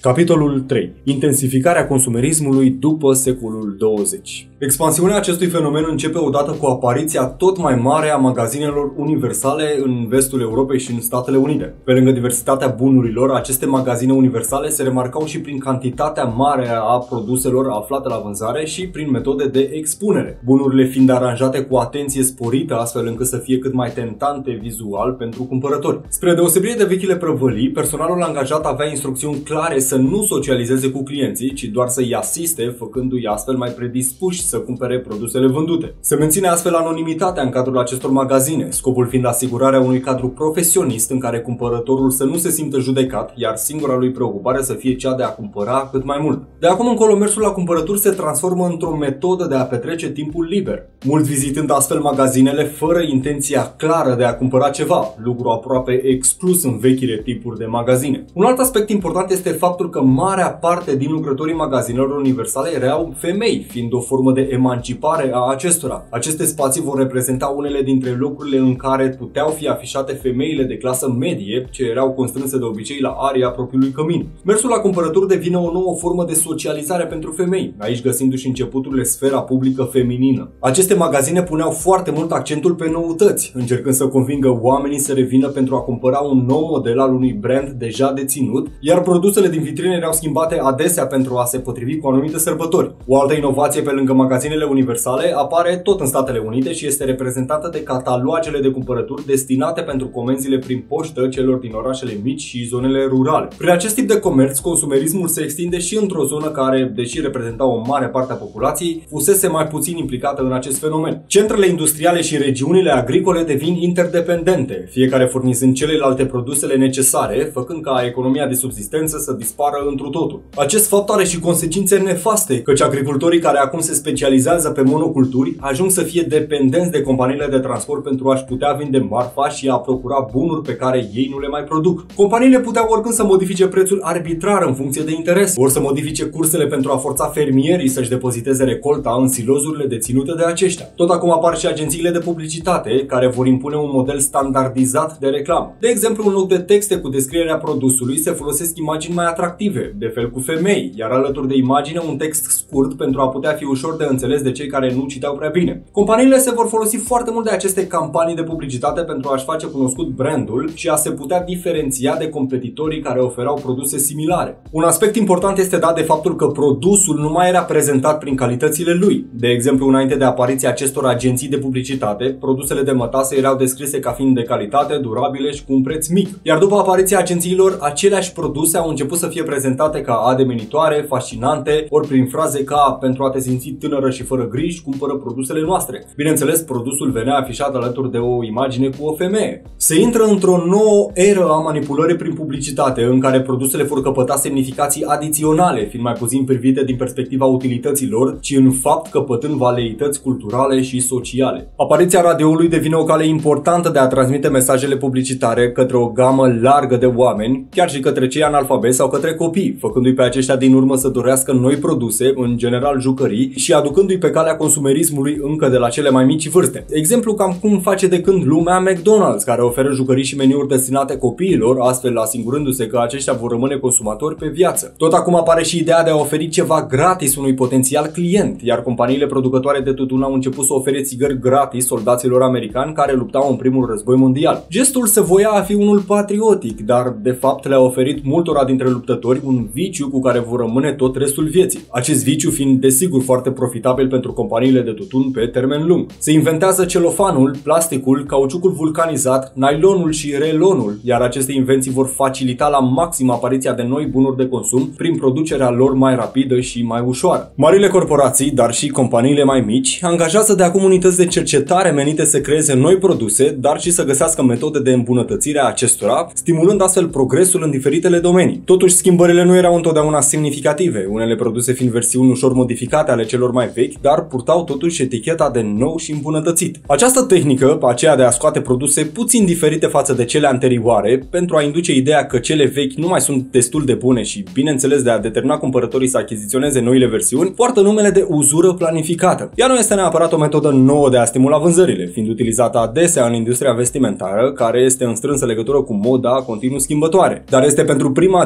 Capitolul trei. Intensificarea consumerismului după secolul douăzeci. Expansiunea acestui fenomen începe odată cu apariția tot mai mare a magazinelor universale în vestul Europei și în Statele Unite. Pe lângă diversitatea bunurilor, aceste magazine universale se remarcau și prin cantitatea mare a produselor aflate la vânzare și prin metode de expunere, bunurile fiind aranjate cu atenție sporită astfel încât să fie cât mai tentante vizual pentru cumpărători. Spre deosebire de vechile prăvălii, personalul angajat avea instrucțiuni clare să nu socializeze cu clienții, ci doar să-i asiste, făcându-i astfel mai predispuși să cumpere produsele vândute. Se menține astfel anonimitatea în cadrul acestor magazine, scopul fiind asigurarea unui cadru profesionist în care cumpărătorul să nu se simtă judecat, iar singura lui preocupare să fie cea de a cumpăra cât mai mult. De acum încolo, mersul la cumpărături se transformă într-o metodă de a petrece timpul liber, mulți vizitând astfel magazinele fără intenția clară de a cumpăra ceva, lucru aproape exclus în vechile tipuri de magazine. Un alt aspect important este faptul că marea parte din lucrătorii magazinelor universale erau femei, fiind o formă de emancipare a acestora. Aceste spații vor reprezenta unele dintre locurile în care puteau fi afișate femeile de clasă medie, ce erau constrânse de obicei la aria propriului cămin. Mersul la cumpărături devine o nouă formă de socializare pentru femei, aici găsindu-și începuturile sfera publică feminină. Aceste magazine puneau foarte mult accentul pe noutăți, încercând să convingă oamenii să revină pentru a cumpăra un nou model al unui brand deja deținut, iar produsele din vitrine erau schimbate adesea pentru a se potrivi cu anumite sărbători. O altă inovație pe lângă magazinele universale apare tot în Statele Unite și este reprezentată de catalogele de cumpărături destinate pentru comenzile prin poștă celor din orașele mici și zonele rurale. Prin acest tip de comerț, consumerismul se extinde și într-o zonă care, deși reprezenta o mare parte a populației, fusese mai puțin implicată în acest fenomen. Centrele industriale și regiunile agricole devin interdependente, fiecare furnizând celelalte produsele necesare, făcând ca economia de subzistență să dispară întru totul. Acest fapt are și consecințe nefaste, căci agricultorii care acum se specializează pe monoculturi ajung să fie dependenți de companiile de transport pentru a-și putea vinde marfa și a procura bunuri pe care ei nu le mai produc. Companiile puteau oricând să modifice prețul arbitrar în funcție de interes, ori să modifice cursele pentru a forța fermierii să-și depoziteze recolta în silozurile deținute de aceștia. Tot acum apar și agențiile de publicitate care vor impune un model standardizat de reclamă. De exemplu, în loc de texte cu descrierea produsului se folosesc imagini mai atractive, de fel cu femei, iar alături de imagine un text scurt pentru a putea fi ușor de înțeles de cei care nu citeau prea bine. Companiile se vor folosi foarte mult de aceste campanii de publicitate pentru a-și face cunoscut brandul și a se putea diferenția de competitorii care oferau produse similare. Un aspect important este dat de faptul că produsul nu mai era prezentat prin calitățile lui. De exemplu, înainte de apariția acestor agenții de publicitate, produsele de mătase erau descrise ca fiind de calitate, durabile și cu un preț mic. Iar după apariția agențiilor, aceleași produse au început să fie prezentate ca ademenitoare, fascinante, ori prin fraze ca "pentru a te simți tânără și fără griji, cumpără produsele noastre". Bineînțeles, produsul venea afișat alături de o imagine cu o femeie. Se intră într-o nouă eră a manipulării prin publicitate, în care produsele vor căpăta semnificații adiționale, fiind mai puțin privite din perspectiva utilităților, ci în fapt căpătând valeități culturale și sociale. Apariția radioului devine o cale importantă de a transmite mesajele publicitare către o gamă largă de oameni, chiar și către cei analfabeti sau către copii, făcându-i pe aceștia din urmă să dorească noi produse, în general jucării, și aducându-i pe calea consumerismului încă de la cele mai mici vârste. Exemplu cam cum face de când lumea McDonald's, care oferă jucării și meniuri destinate copiilor, astfel asigurându-se că aceștia vor rămâne consumatori pe viață. Tot acum apare și ideea de a oferi ceva gratis unui potențial client, iar companiile producătoare de tutun au început să ofere țigări gratis soldaților americani care luptau în primul război mondial. Gestul se voia a fi unul patriotic, dar de fapt le-a oferit multora dintre luptători un viciu cu care vor rămâne tot restul vieții. Acest viciu fiind desigur foarte profitabil pentru companiile de tutun pe termen lung. Se inventează celofanul, plasticul, cauciucul vulcanizat, nylonul și relonul, iar aceste invenții vor facilita la maxim apariția de noi bunuri de consum prin producerea lor mai rapidă și mai ușoară. Marile corporații, dar și companiile mai mici, angajează de acum unități de cercetare menite să creeze noi produse, dar și să găsească metode de îmbunătățire a acestora, stimulând astfel progresul în diferitele domenii. Totuși, schimbările nu erau întotdeauna semnificative, unele produse fiind versiuni ușor modificate ale celor mai vechi, dar purtau totuși eticheta de nou și îmbunătățit. Această tehnică, aceea de a scoate produse puțin diferite față de cele anterioare, pentru a induce ideea că cele vechi nu mai sunt destul de bune și, bineînțeles, de a determina cumpărătorii să achiziționeze noile versiuni, poartă numele de uzură planificată. Ea nu este neapărat o metodă nouă de a stimula vânzările, fiind utilizată adesea în industria vestimentară, care este în strânsă legătură cu moda continuu schimbătoare. Dar este pentru prima dată când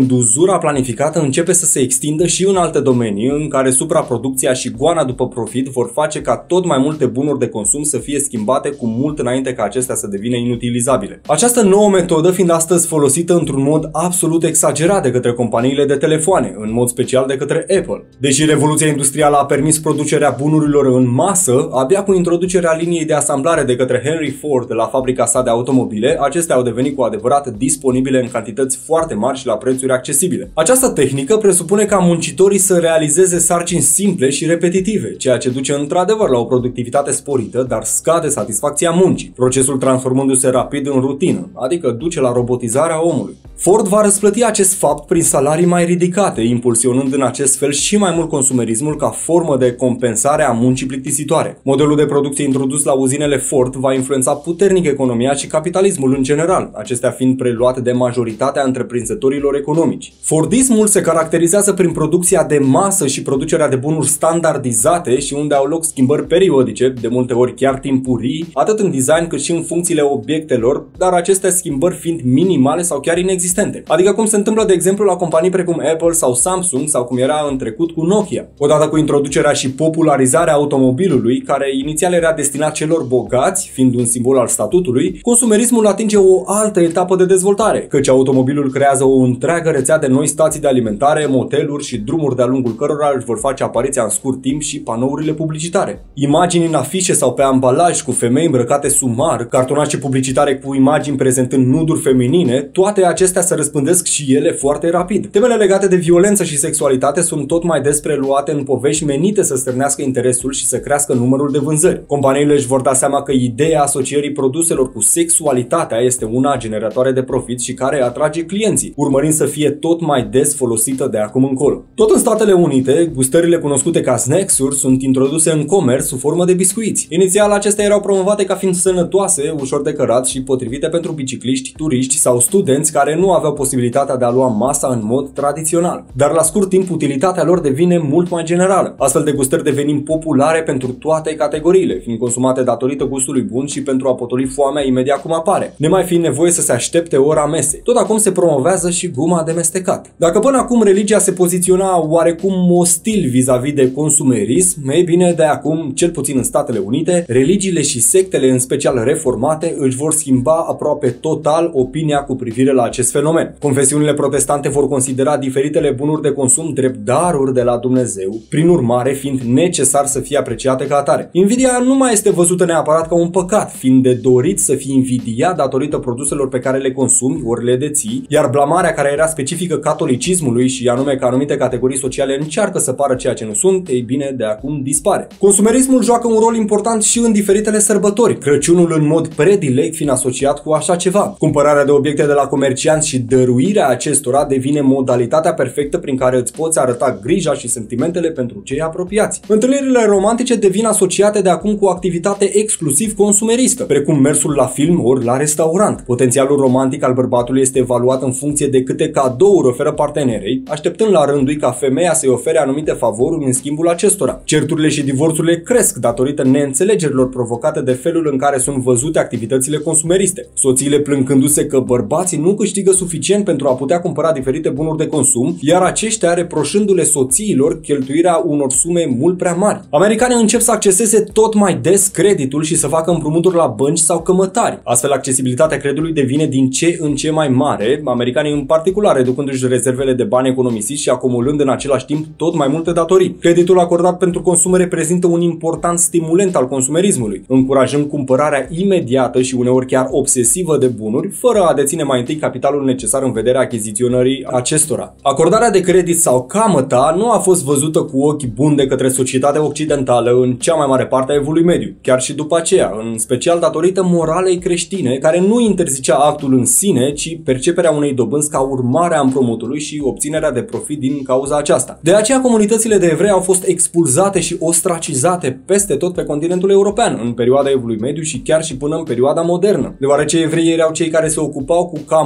când uzura planificată începe să se extindă și în alte domenii în care supraproducția și goana după profit vor face ca tot mai multe bunuri de consum să fie schimbate cu mult înainte ca acestea să devină inutilizabile. Această nouă metodă fiind astăzi folosită într-un mod absolut exagerat de către companiile de telefoane, în mod special de către Apple. Deși revoluția industrială a permis producerea bunurilor în masă, abia cu introducerea liniei de asamblare de către Henry Ford de la fabrica sa de automobile, acestea au devenit cu adevărat disponibile în cantități foarte mari și la prețuri accesibile. Această tehnică presupune ca muncitorii să realizeze sarcini simple și repetitive, ceea ce duce într-adevăr la o productivitate sporită, dar scade satisfacția muncii, procesul transformându-se rapid în rutină, adică duce la robotizarea omului. Ford va răsplăti acest fapt prin salarii mai ridicate, impulsionând în acest fel și mai mult consumerismul ca formă de compensare a muncii plictisitoare. Modelul de producție introdus la uzinele Ford va influența puternic economia și capitalismul în general, acestea fiind preluate de majoritatea întreprinzătorilor economici. Fordismul se caracterizează prin producția de masă și producerea de bunuri standardizate și unde au loc schimbări periodice, de multe ori chiar timpurii, atât în design cât și în funcțiile obiectelor, dar aceste schimbări fiind minimale sau chiar inexistente. Adică cum se întâmplă de exemplu la companii precum Apple sau Samsung sau cum era în trecut cu Nokia. Odată cu introducerea și popularizarea automobilului, care inițial era destinat celor bogați, fiind un simbol al statutului, consumerismul atinge o altă etapă de dezvoltare, căci automobilul creează o întreagă rețea de noi stații de alimentare, moteluri și drumuri de-a lungul cărora își vor face apariția în scurt timp și panourile publicitare. Imagini în afișe sau pe ambalaj cu femei îmbrăcate sumar, cartonașe publicitare cu imagini prezentând nuduri feminine, toate acestea se răspândesc și ele foarte rapid. Temele legate de violență și sexualitate sunt tot mai des preluate în povești menite să stârnească interesul și să crească numărul de vânzări. Companiile își vor da seama că ideea asocierii produselor cu sexualitatea este una generatoare de profit și care atrage clienții, urmărind să fie tot mai des folosită de acum încolo. Tot în Statele Unite, gustările cunoscute ca snacks-uri sunt introduse în comerț sub formă de biscuiți. Inițial acestea erau promovate ca fiind sănătoase, ușor de cărat și potrivite pentru bicicliști, turiști sau studenți care nu aveau posibilitatea de a lua masa în mod tradițional. Dar la scurt timp utilitatea lor devine mult mai generală. Astfel de gustări devenind populare pentru toate categoriile, fiind consumate datorită gustului bun și pentru a potoli foamea imediat cum apare, nemai fiind nevoie să se aștepte ora mesei. Tot acum se promovează și guma de mestecat. Dacă până acum religia se poziționa oarecum ostil vis-a-vis de consumerism, ei bine, de acum, cel puțin în Statele Unite, religiile și sectele, în special reformate, își vor schimba aproape total opinia cu privire la acest fenomen. Confesiunile protestante vor considera diferitele bunuri de consum drept daruri de la Dumnezeu, prin urmare fiind necesar să fie apreciate ca atare. Invidia nu mai este văzută neapărat ca un păcat, fiind de dorit să fii invidiat datorită produselor pe care le consumi ori le deții, iar blamarea care era specifică catolicismului și anume că anumite categorii sociale încearcă să pară ceea ce nu sunt, ei bine, de acum dispare. Consumerismul joacă un rol important și în diferitele sărbători, Crăciunul în mod predilect fiind asociat cu așa ceva. Cumpărarea de obiecte de la comercianți și dăruirea acestora devine modalitatea perfectă prin care îți poți arăta grija și sentimentele pentru cei apropiați. Întâlnirile romantice devin asociate de acum cu o activitate exclusiv consumeristă, precum mersul la film ori la restaurant. Potențialul romantic al bărbatului este evaluat în funcție de câte cadouri oferă partenerei, așteptând la rândul ca femeia să-i ofere anumite favoruri în schimbul acestora. Certurile și divorțurile cresc datorită neînțelegerilor provocate de felul în care sunt văzute activitățile consumeriste. Soțiile plângându-se că bărbații nu câștigă suficient pentru a putea cumpăra diferite bunuri de consum, iar aceștia reproșându-le soțiilor cheltuirea unor sume mult prea mari. Americanii încep să acceseze tot mai des creditul și să facă împrumuturi la bănci sau cămătari. Astfel, accesibilitatea creditului devine din ce în ce mai mare, americanii în particular reducându-și rezervele de bani economisiți și acumulând în același timp tot mai multe datorii. Creditul acordat pentru consum reprezintă un important stimulent al consumerismului, încurajând cumpărarea imediată și uneori chiar obsesivă de bunuri, fără a deține mai întâi capitalul necesar în vederea achiziționării acestora. Acordarea de credit sau camăta nu a fost văzută cu ochi buni de către societatea occidentală în cea mai mare parte a evului mediu, chiar și după aceea, în special datorită moralei creștine, care nu interzicea actul în sine, ci perceperea unei dobânzi ca urmare a împrumutului și obținerea de profit din cauza aceasta. De aceea, comunitățile de evrei au fost expulzate și ostracizate peste tot pe continentul european, în perioada evului mediu și chiar și până în perioada modernă, deoarece evreii erau cei care se ocupau cu camăta și împrumuturile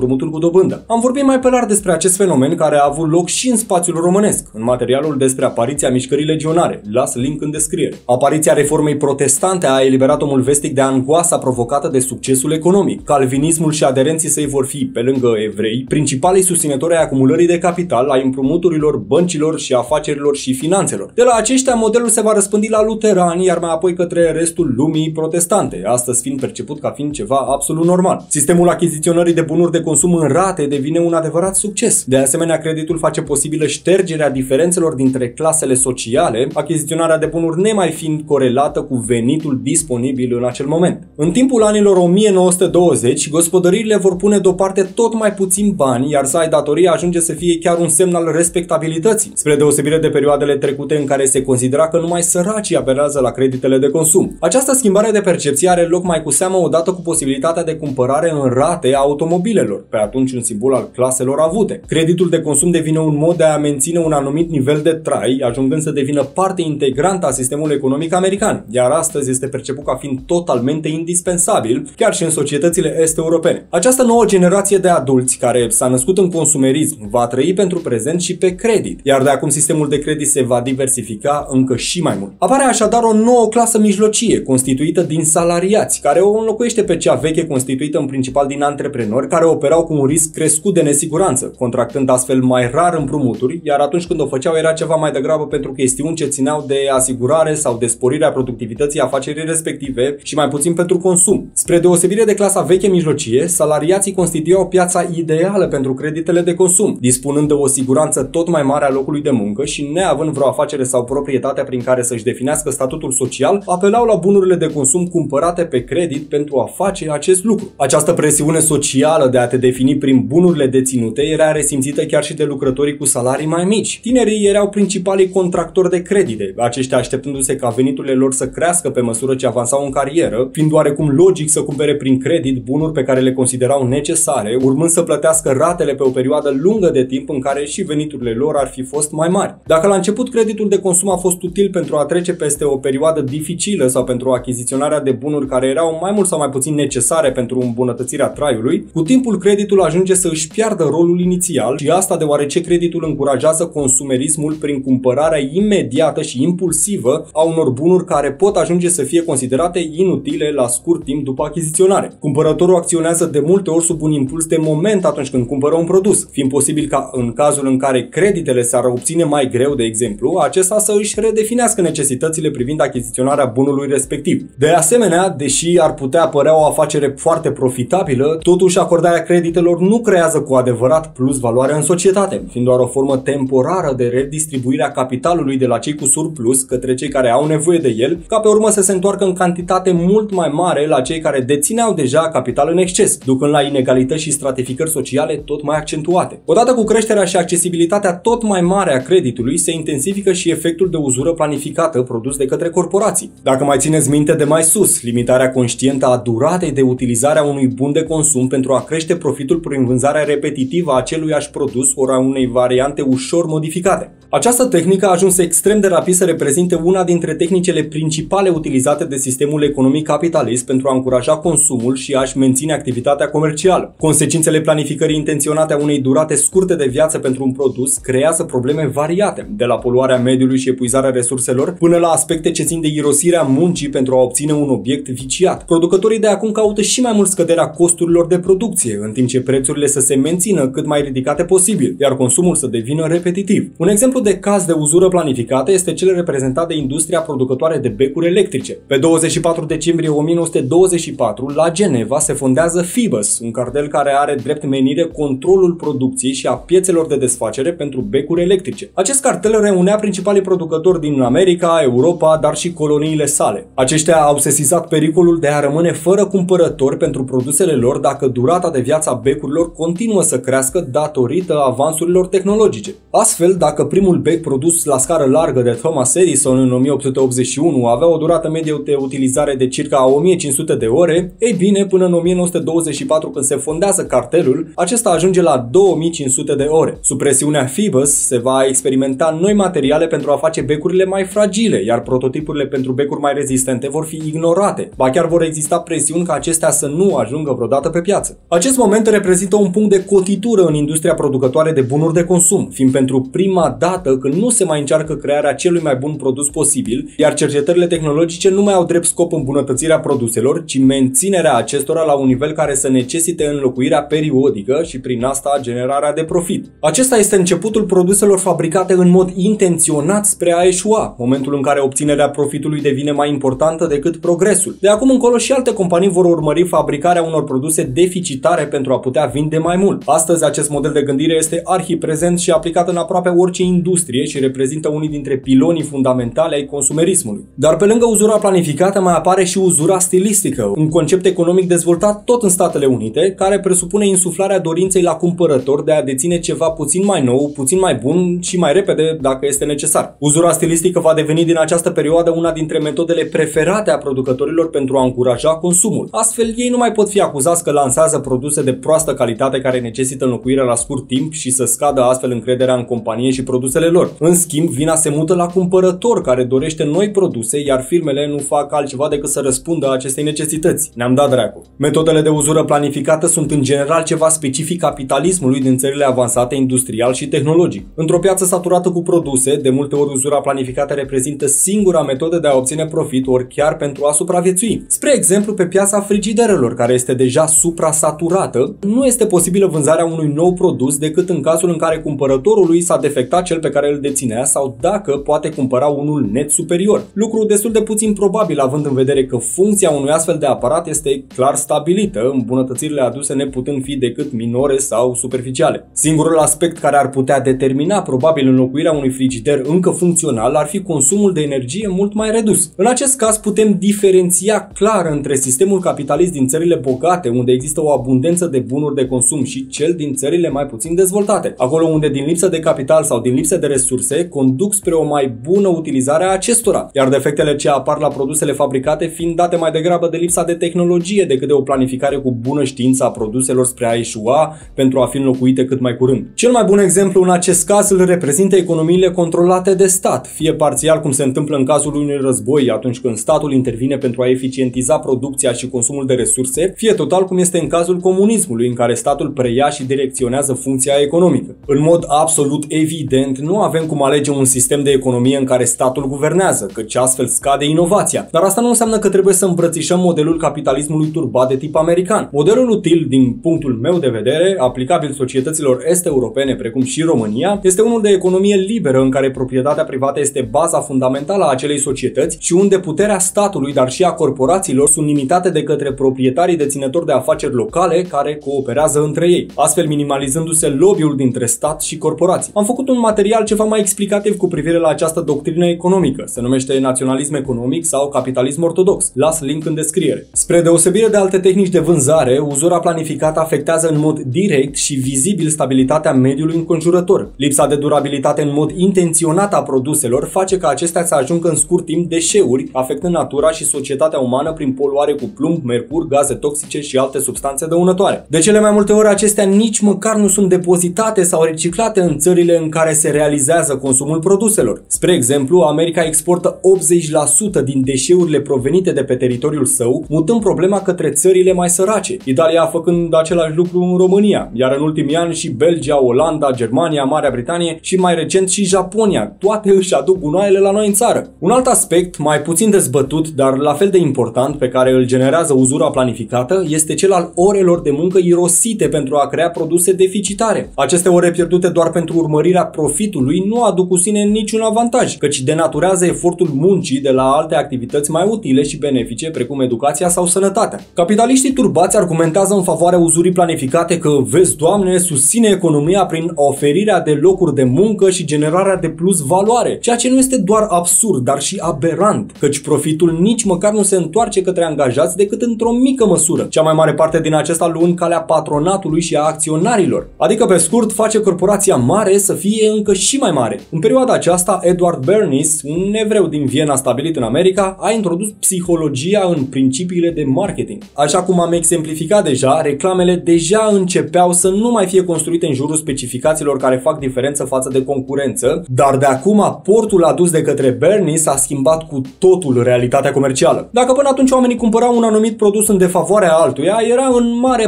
împrumuturi cu dobândă. Am vorbit mai pe larg despre acest fenomen care a avut loc și în spațiul românesc, în materialul despre apariția mișcării legionare. Las link în descriere. Apariția reformei protestante a eliberat omul vestic de angoasa provocată de succesul economic. Calvinismul și aderenții săi vor fi, pe lângă evrei, principalii susținători ai acumulării de capital, ai împrumuturilor, băncilor și afacerilor și finanțelor. De la aceștia, modelul se va răspândi la luterani, iar mai apoi către restul lumii protestante, astăzi fiind perceput ca fiind ceva absolut normal. Sistemul achiziționării de bunuri de consum în rate devine un adevărat succes. De asemenea, creditul face posibilă ștergerea diferențelor dintre clasele sociale, achiziționarea de bunuri nemai fiind corelată cu venitul disponibil în acel moment. În timpul anilor o mie nouă sute douăzeci, gospodăriile vor pune deoparte tot mai puțin bani, iar să ai datorie ajunge să fie chiar un semn al respectabilității, spre deosebire de perioadele trecute în care se considera că numai săracii apelează la creditele de consum. Această schimbare de percepție are loc mai cu seamă odată cu posibilitatea de cumpărare în rate a automobilelor, pe atunci un simbol al claselor avute. Creditul de consum devine un mod de a menține un anumit nivel de trai, ajungând să devină parte integrantă a sistemului economic american, iar astăzi este perceput ca fiind totalmente indispensabil, chiar și în societățile est-europene. Această nouă generație de adulți care s-a născut în consumerism va trăi pentru prezent și pe credit, iar de acum sistemul de credit se va diversifica încă și mai mult. Apare așadar o nouă clasă mijlocie, constituită din salariați, care o înlocuiește pe cea veche constituită în principal din antreprenori care operau cu un risc crescut de nesiguranță, contractând astfel mai rar împrumuturi, iar atunci când o făceau era ceva mai degrabă pentru chestiuni ce țineau de asigurare sau de sporirea productivității afacerii respective și mai puțin pentru consum. Spre deosebire de clasa veche mijlocie, salariații constituiau piața ideală pentru creditele de consum, dispunând de o siguranță tot mai mare a locului de muncă și neavând vreo afacere sau proprietatea prin care să-și definească statutul social, apelau la bunurile de consum cumpărate pe credit pentru a face acest lucru. Această presiune socială de a te defini prin bunurile deținute era resimțită chiar și de lucrătorii cu salarii mai mici. Tinerii erau principalii contractori de credite, aceștia așteptându-se ca veniturile lor să crească pe măsură ce avansau în carieră, fiind oarecum logic să cumpere prin credit bunuri pe care le considerau necesare, urmând să plătească ratele pe o perioadă lungă de timp în care și veniturile lor ar fi fost mai mari. Dacă la început creditul de consum a fost util pentru a trece peste o perioadă dificilă sau pentru achiziționarea de bunuri care erau mai mult sau mai puțin necesare pentru îmbunătățirea traiului, cu timpul creditul ajunge să își piardă rolul inițial și asta deoarece creditul încurajează consumerismul prin cumpărarea imediată și impulsivă a unor bunuri care pot ajunge să fie considerate inutile la scurt timp după achiziționare. Cumpărătorul acționează de multe ori sub un impuls de moment atunci când cumpără un produs, fiind posibil ca în cazul în care creditele s-ar obține mai greu, de exemplu, acesta să își redefinească necesitățile privind achiziționarea bunului respectiv. De asemenea, deși ar putea părea o afacere foarte profitabilă, totuși acordarea creditelor nu creează cu adevărat plus valoare în societate, fiind doar o formă temporară de redistribuire a capitalului de la cei cu surplus către cei care au nevoie de el, ca pe urmă să se întoarcă în cantitate mult mai mare la cei care dețineau deja capital în exces, ducând la inegalități și stratificări sociale tot mai accentuate. Odată cu creșterea și accesibilitatea tot mai mare a creditului, se intensifică și efectul de uzură planificată produs de către corporații. Dacă mai țineți minte de mai sus, limitarea conștientă a duratei de utilizare a unui bun de consum pentru a crește profitul prin vânzarea repetitivă a aceluiași produs ori a unei variante ușor modificate. Această tehnică a ajuns extrem de rapid să reprezinte una dintre tehnicile principale utilizate de sistemul economic capitalist pentru a încuraja consumul și a-și menține activitatea comercială. Consecințele planificării intenționate a unei durate scurte de viață pentru un produs creează probleme variate, de la poluarea mediului și epuizarea resurselor până la aspecte ce țin de irosirea muncii pentru a obține un obiect viciat. Producătorii de acum caută și mai mult scăderea costurilor de producție, în timp ce prețurile să se mențină cât mai ridicate posibil, iar consumul să devină repetitiv. Un exemplu de caz de uzură planificată este cel reprezentat de industria producătoare de becuri electrice. Pe douăzeci și patru decembrie o mie nouă sute douăzeci și patru, la Geneva se fondează Phoebus, un cartel care are drept menire controlul producției și a piețelor de desfacere pentru becuri electrice. Acest cartel reunea principalii producători din America, Europa, dar și coloniile sale. Aceștia au sesizat pericolul de a rămâne fără cumpărători pentru produsele lor dacă durata de viață a becurilor continuă să crească datorită avansurilor tehnologice. Astfel, dacă primul bec produs la scară largă de Thomas Edison în o mie opt sute optzeci și unu avea o durată medie de utilizare de circa o mie cinci sute de ore, ei bine, până în o mie nouă sute douăzeci și patru, când se fondează cartelul, acesta ajunge la două mii cinci sute de ore. Sub presiunea Phoebus se va experimenta noi materiale pentru a face becurile mai fragile, iar prototipurile pentru becuri mai rezistente vor fi ignorate, ba chiar vor exista presiuni ca acestea să nu ajungă vreodată pe piață. Acest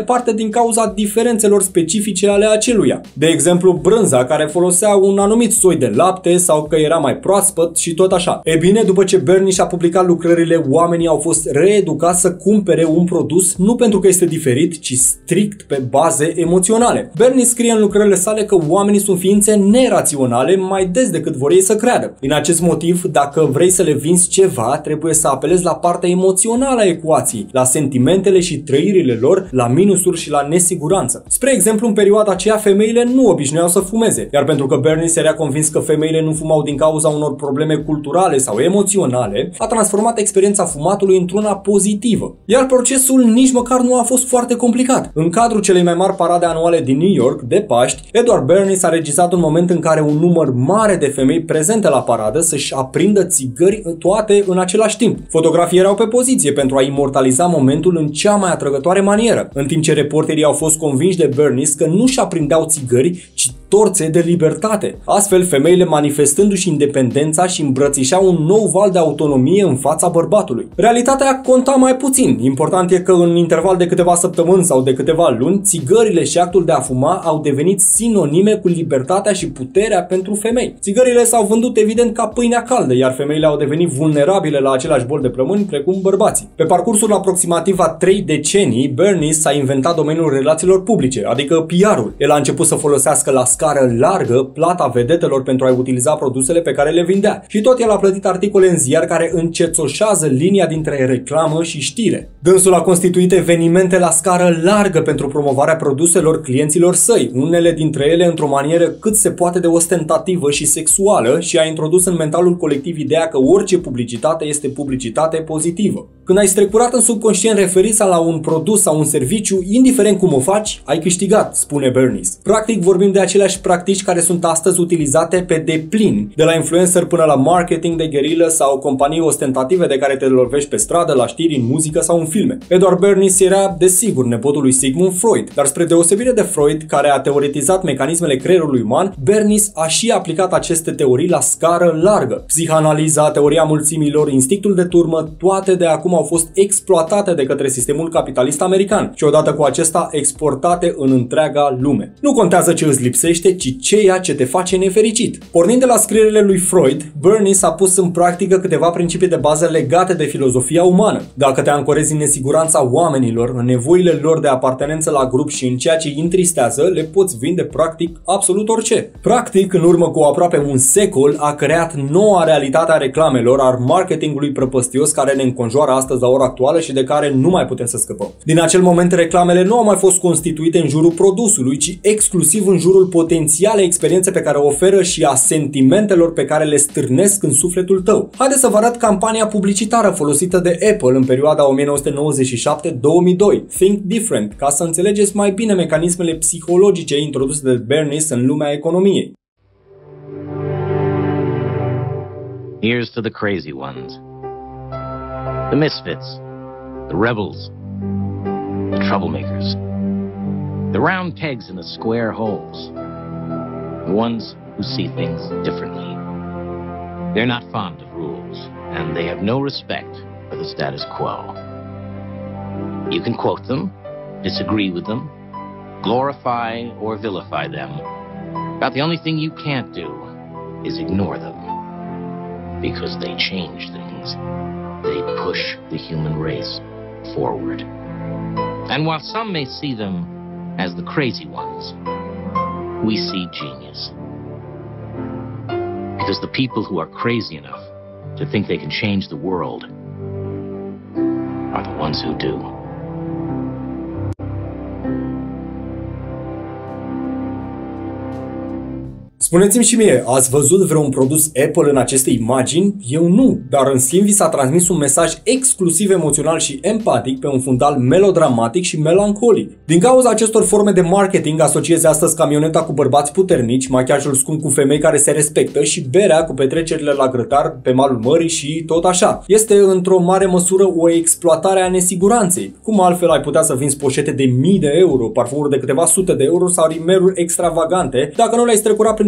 departe din cauza diferențelor specifice ale aceluia. De exemplu, brânza care folosea un anumit soi de lapte sau că era mai proaspăt și tot așa. E bine, după ce Bernie și-a publicat lucrările, oamenii au fost reeducați să cumpere un produs nu pentru că este diferit, ci strict pe baze emoționale. Bernie scrie în lucrările sale că oamenii sunt ființe neraționale mai des decât vor ei să creadă. Din acest motiv, dacă vrei să le vinzi ceva, trebuie să apelezi la partea emoțională a ecuației, la sentimentele și trăirile lor, la minusuri și la nesiguranță. Spre exemplu, în perioada aceea, femeile nu obișnuiau să fumeze, iar pentru că Bernie se era convins că femeile nu fumau din cauza unor probleme culturale sau emoționale, a transformat experiența fumatului într-una pozitivă. Iar procesul nici măcar nu a fost foarte complicat. În cadrul celei mai mari parade anuale din New York, de Paști, Edward Bernays a regizat un moment în care un număr mare de femei prezente la paradă să-și aprindă țigări toate în același timp. Fotografii erau pe poziție pentru a imortaliza momentul în cea mai atrăgătoare manieră, în timp ce reporterii au fost convinși de Bernays că nu-și aprindeau țigări, ci torțe de libertate. Astfel, femeile manifestându-și independența și îmbrățișau un nou val de autonomie în fața bărbatului. Realitatea conta mai puțin. Important e că în interval de câteva săptămâni sau de câteva luni, țigările și actul de a fuma au devenit sinonime cu libertatea și puterea pentru femei. Țigările s-au vândut evident ca pâinea caldă, iar femeile au devenit vulnerabile la aceleași boli de plămâni precum bărbații. Pe parcursul aproximativ a trei decenii, Bernays a inventat domeniul relațiilor publice, adică P R-ul. El a început să folosească la scară largă plata vedetelor pentru a utiliza produsele pe care le vindea. Și tot el a plătit articole în ziar care încețoșează linia dintre reclamă și știre. Dânsul a constituit evenimente la scară largă pentru promovarea produselor clienților săi, unele dintre ele într-o manieră cât se poate de ostentativă și sexuală, și a introdus în mentalul colectiv ideea că orice publicitate este publicitate pozitivă. Când ai strecurat în subconștient referința la un produs sau un serviciu, indiferent cum o faci, ai câștigat, spune Bernays. Practic vorbim de aceleași practici care sunt astăzi utilizate pe deplin, de la influencer până la marketing de gherilă sau companii ostentative de care te lovești pe stradă, la știri, în muzică sau în filme. Edward Bernays era, desigur, nepotul lui Sigmund Freud, dar spre deosebire de Freud, care a teoretizat mecanismele creierului uman, Bernays a și aplicat aceste teorii la scară largă. Psihanaliza, teoria mulțimilor, instinctul de turmă, toate de acum au fost exploatate de către sistemul capitalist american și odată cu acesta exportate în întreaga lume. Nu contează ce îți lipsește, ci ceea ce te face nefericit. Pornind de la scrierile lui Freud, Bernays a pus în practică câteva principii de bază legate de filozofia umană. Dacă te ancorezi în nesiguranța oamenilor, în nevoile lor de apartenență la grup și în ceea ce îi întristează, le poți vinde practic absolut orice. Practic, în urmă cu aproape un secol, a creat noua realitate a reclamelor, a marketingului prăpăstios care ne înconjoară astăzi la ora actuală și de care nu mai putem să scăpăm. Din acel moment, reclamele nu au mai fost constituite în jurul produsului, ci exclusiv în jurul potențialei experiențe pe care o oferă și a sentimentelor pe care le stârnesc în sufletul tău. Haideți să vă arăt campania publicitară folosită de Apple în perioada o mie nouă sute nouăzeci și șapte - două mii doi, Think Different, ca să înțelegeți mai bine mecanismele psihologice introduse de Bernays în lumea economiei. Here's to the crazy ones, the misfits, the rebels, the troublemakers, the round pegs in the square holes, the ones who see things differently. They're not fond of rules, and they have no respect for the status quo. You can quote them, disagree with them, glorify or vilify them, but the only thing you can't do is ignore them, because they change things. They push the human race forward. And while some may see them as the crazy ones, we see genius. Because the people who are crazy enough to think they can change the world are the ones who do. Spuneți-mi și mie, ați văzut vreun produs Apple în aceste imagini? Eu nu, dar în schimb vi s-a transmis un mesaj exclusiv emoțional și empatic pe un fundal melodramatic și melancolic. Din cauza acestor forme de marketing asociezi astăzi camioneta cu bărbați puternici, machiajul scump cu femei care se respectă și berea cu petrecerile la grătar pe malul mării și tot așa. Este într-o mare măsură o exploatare a nesiguranței. Cum altfel ai putea să vinzi poșete de mii de euro, parfumuri de câteva sute de euro sau rimeruri extravagante dacă nu le-ai strecurat prin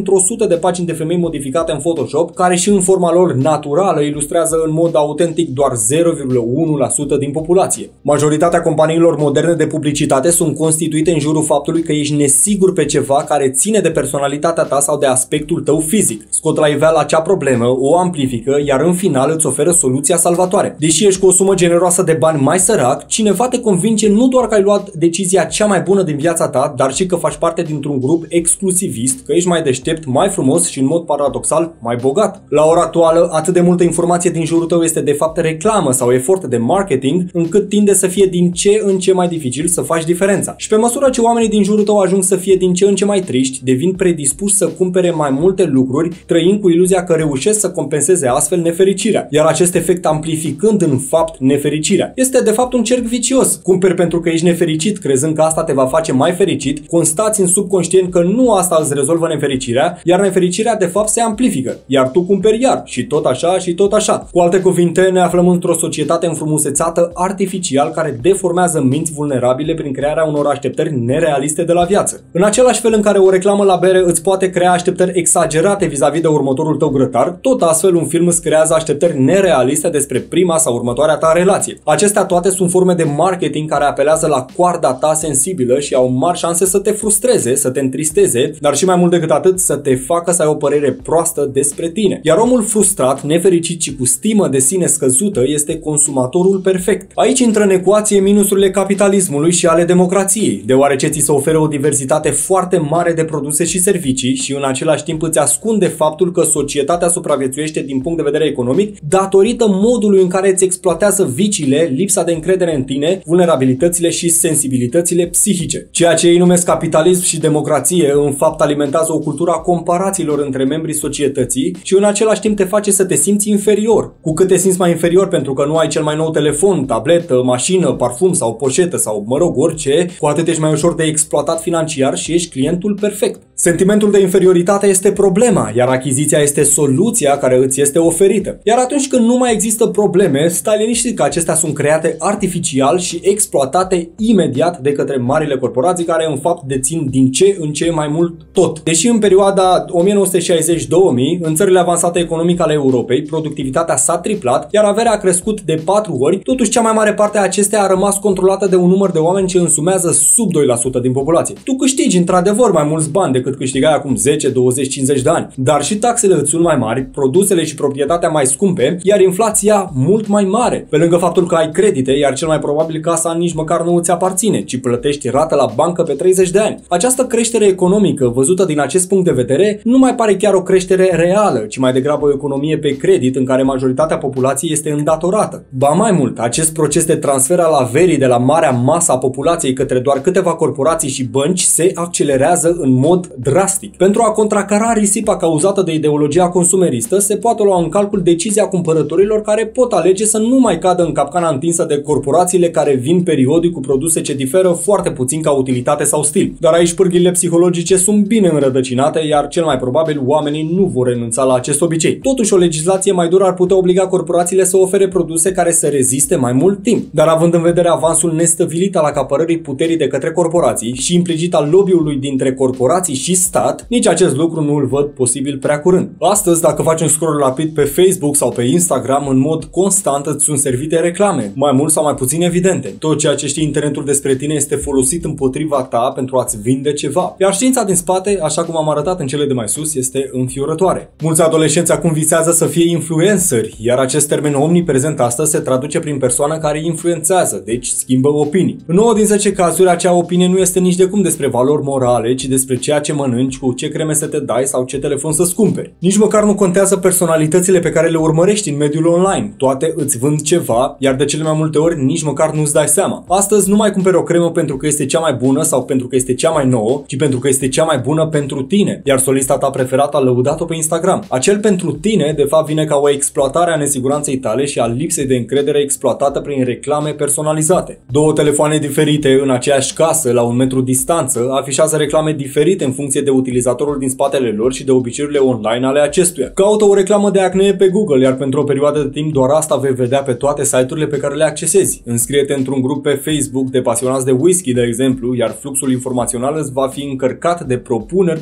într-o sută de pagini de femei modificate în Photoshop, care și în forma lor naturală ilustrează în mod autentic doar zero virgulă unu la sută din populație. Majoritatea companiilor moderne de publicitate sunt constituite în jurul faptului că ești nesigur pe ceva care ține de personalitatea ta sau de aspectul tău fizic. Scot la iveală acea problemă, o amplifică, iar în final îți oferă soluția salvatoare. Deși ești cu o sumă generoasă de bani mai sărac, cineva te convinge nu doar că ai luat decizia cea mai bună din viața ta, dar și că faci parte dintr-un grup exclusivist, că ești mai deștept, mai frumos și în mod paradoxal mai bogat. La ora actuală, atât de multă informație din jurul tău este de fapt reclamă sau efort de marketing, încât tinde să fie din ce în ce mai dificil să faci diferența. Și pe măsură ce oamenii din jurul tău ajung să fie din ce în ce mai triști, devin predispuși să cumpere mai multe lucruri, trăind cu iluzia că reușesc să compenseze astfel nefericirea. Iar acest efect amplificând în fapt nefericirea. Este de fapt un cerc vicios. Cumperi pentru că ești nefericit, crezând că asta te va face mai fericit, constați în subconștient că nu asta îți rezolvă nefericirea, iar nefericirea de fapt se amplifică. Iar tu cumperi iar și tot așa și tot așa. Cu alte cuvinte, ne aflăm într-o societate înfrumusețată artificial care deformează minți vulnerabile prin crearea unor așteptări nerealiste de la viață. În același fel în care o reclamă la bere îți poate crea așteptări exagerate vis-a-vis de următorul tău grătar, tot astfel un film îți creează așteptări nerealiste despre prima sau următoarea ta relație. Acestea toate sunt forme de marketing care apelează la coarda ta sensibilă și au mari șanse să te frustreze, să te întristeze, dar și mai mult decât atât să te facă să ai o părere proastă despre tine. Iar omul frustrat, nefericit și cu stimă de sine scăzută este consumatorul perfect. Aici intră în ecuație minusurile capitalismului și ale democrației, deoarece ți se oferă o diversitate foarte mare de produse și servicii și în același timp îți ascunde faptul că societatea supraviețuiește din punct de vedere economic datorită modului în care îți exploatează viciile, lipsa de încredere în tine, vulnerabilitățile și sensibilitățile psihice. Ceea ce ei numesc capitalism și democrație în fapt alimentează o cultură a comparațiilor între membrii societății și în același timp te face să te simți inferior. Cu cât te simți mai inferior pentru că nu ai cel mai nou telefon, tabletă, mașină, parfum sau poșetă sau mă rog orice, cu atât ești mai ușor de exploatat financiar și ești clientul perfect. Sentimentul de inferioritate este problema, iar achiziția este soluția care îți este oferită. Iar atunci când nu mai există probleme, stai liniștit că acestea sunt create artificial și exploatate imediat de către marile corporații care în fapt dețin din ce în ce mai mult tot. Deși în perioada o mie nouă sute șaizeci două mii, în țările avansate economic ale Europei, productivitatea s-a triplat, iar averea a crescut de patru ori, totuși cea mai mare parte a acestea a rămas controlată de un număr de oameni ce însumează sub doi la sută din populație. Tu câștigi într-adevăr mai mulți bani decât câștigai acum zece, douăzeci, cincizeci de ani, dar și taxele îți sunt mai mari, produsele și proprietatea mai scumpe, iar inflația mult mai mare. Pe lângă faptul că ai credite, iar cel mai probabil casa nici măcar nu îți aparține, ci plătești rată la bancă pe treizeci de ani. Această creștere economică, văzută din acest punct de vedere, nu mai pare chiar o creștere reală, ci mai degrabă o economie pe credit în care majoritatea populației este îndatorată. Ba mai mult, acest proces de transfer al averii de la marea masă a populației către doar câteva corporații și bănci se accelerează în mod drastic. Pentru a contracara risipa cauzată de ideologia consumeristă, se poate lua în calcul decizia cumpărătorilor care pot alege să nu mai cadă în capcana întinsă de corporațiile care vin periodic cu produse ce diferă foarte puțin ca utilitate sau stil. Dar aici pârghile psihologice sunt bine înrădăcinate, iar cel mai probabil oamenii nu vor renunța la acest obicei. Totuși, o legislație mai dură ar putea obliga corporațiile să ofere produse care să reziste mai mult timp. Dar având în vedere avansul nestăvilit al acapărării puterii de către corporații și implicit al lobby-ului dintre corporații și stat, nici acest lucru nu îl văd posibil prea curând. Astăzi, dacă faci un scroll rapid pe Facebook sau pe Instagram, în mod constant îți sunt servite reclame, mai mult sau mai puțin evidente. Tot ceea ce știe internetul despre tine este folosit împotriva ta pentru a-ți vinde ceva. Iar știința din spate, așa cum am arătat în cele de mai sus, este înfiorătoare. Mulți adolescenți acum visează să fie influenceri, iar acest termen omniprezent astăzi se traduce prin persoană care influențează, deci schimbă opinii. În nouă din zece cazuri, acea opinie nu este nici de cum despre valori morale, ci despre ceea ce mănânci, cu ce creme să te dai sau ce telefon să-ți cumperi. Nici măcar nu contează personalitățile pe care le urmărești în mediul online. Toate îți vând ceva, iar de cele mai multe ori nici măcar nu-ți dai seama. Astăzi nu mai cumperi o cremă pentru că este cea mai bună sau pentru că este cea mai nouă, ci pentru că este cea mai bună pentru tine, iar solista ta preferată a lăudat-o pe Instagram. Acel pentru tine, de fapt, vine ca o exploatare a nesiguranței tale și a lipsei de încredere exploatată prin reclame personalizate. Două telefoane diferite în aceeași casă, la un metru distanță, afișează reclame diferite în funcție de utilizatorul din spatele lor și de obiceiurile online ale acestuia. Caută o reclamă de acne pe Google, iar pentru o perioadă de timp doar asta vei vedea pe toate site-urile pe care le accesezi. Înscrie-te într-un grup pe Facebook de pasionați de whisky, de exemplu, iar fluxul informațional îți va fi încărcat de propuneri pentru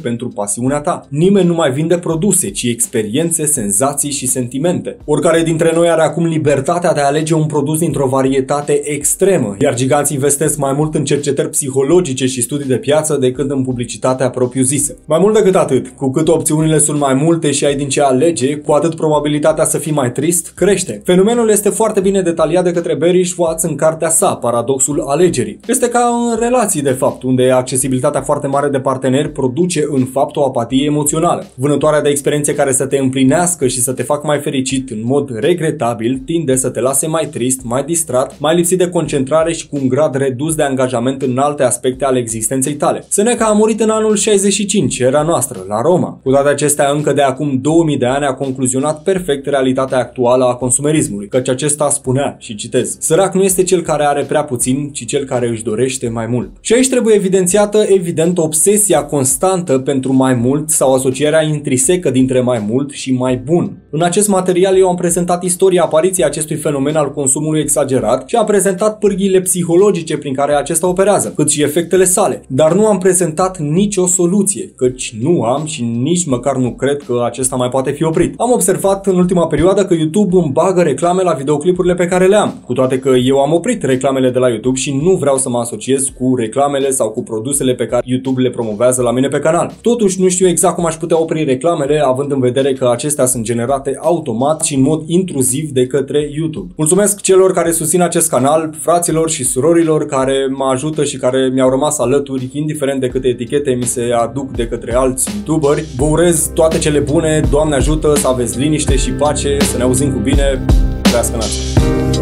pasiunea ta. Nimeni nu mai vinde produse, ci experiențe, senzații și sentimente. Oricare dintre noi are acum libertatea de a alege un produs dintr-o varietate extremă, iar giganții investesc mai mult în cercetări psihologice și studii de piață decât în publicitatea propriu-zisă. Mai mult decât atât, cu cât opțiunile sunt mai multe și ai din ce alege, cu atât probabilitatea să fii mai trist crește. Fenomenul este foarte bine detaliat de către Berish-Watts în cartea sa, Paradoxul alegerii. Este ca în relații, de fapt, unde accesibilitatea foarte mare de parteneri produce în fapt o apatie emoțională. Vânătoarea de experiențe care să te împlinească și să te facă mai fericit în mod regretabil tinde să te lase mai trist, mai distrat, mai lipsit de concentrare și cu un grad redus de angajament în alte aspecte ale existenței tale. Seneca a murit în anul șaizeci și cinci, era noastră, la Roma. Cu toate acestea, încă de acum două mii de ani a concluzionat perfect realitatea actuală a consumerismului, căci acesta spunea, și citez: sărac nu este cel care are prea puțin, ci cel care își dorește mai mult. Și aici trebuie evidențiată, evident, obsesia constantă pentru mai mult sau asocierea intrinsecă dintre mai mult și mai bun. În acest material eu am prezentat istoria apariției acestui fenomen al consumului exagerat și am prezentat pârghiile psihologice prin care acesta operează, cât și efectele sale. Dar nu am prezentat nicio soluție, căci nu am și nici măcar nu cred că acesta mai poate fi oprit. Am observat în ultima perioadă că YouTube îmi bagă reclame la videoclipurile pe care le am, cu toate că eu am oprit reclamele de la YouTube și nu vreau să mă asociez cu reclamele sau cu produsele pe care YouTube le promovează la mine pe canal. Totuși nu știu exact cum aș putea opri reclamele, având în vedere că acestea sunt generate automat și în mod intruziv de către YouTube. Mulțumesc celor care susțin acest canal, fraților și surorilor care mă ajută și care mi-au rămas alături, indiferent de câte etichete mi se aduc de către alți youtuberi. Vă urez toate cele bune, Doamne ajută, să aveți liniște și pace, să ne auzim cu bine, trăiască nația!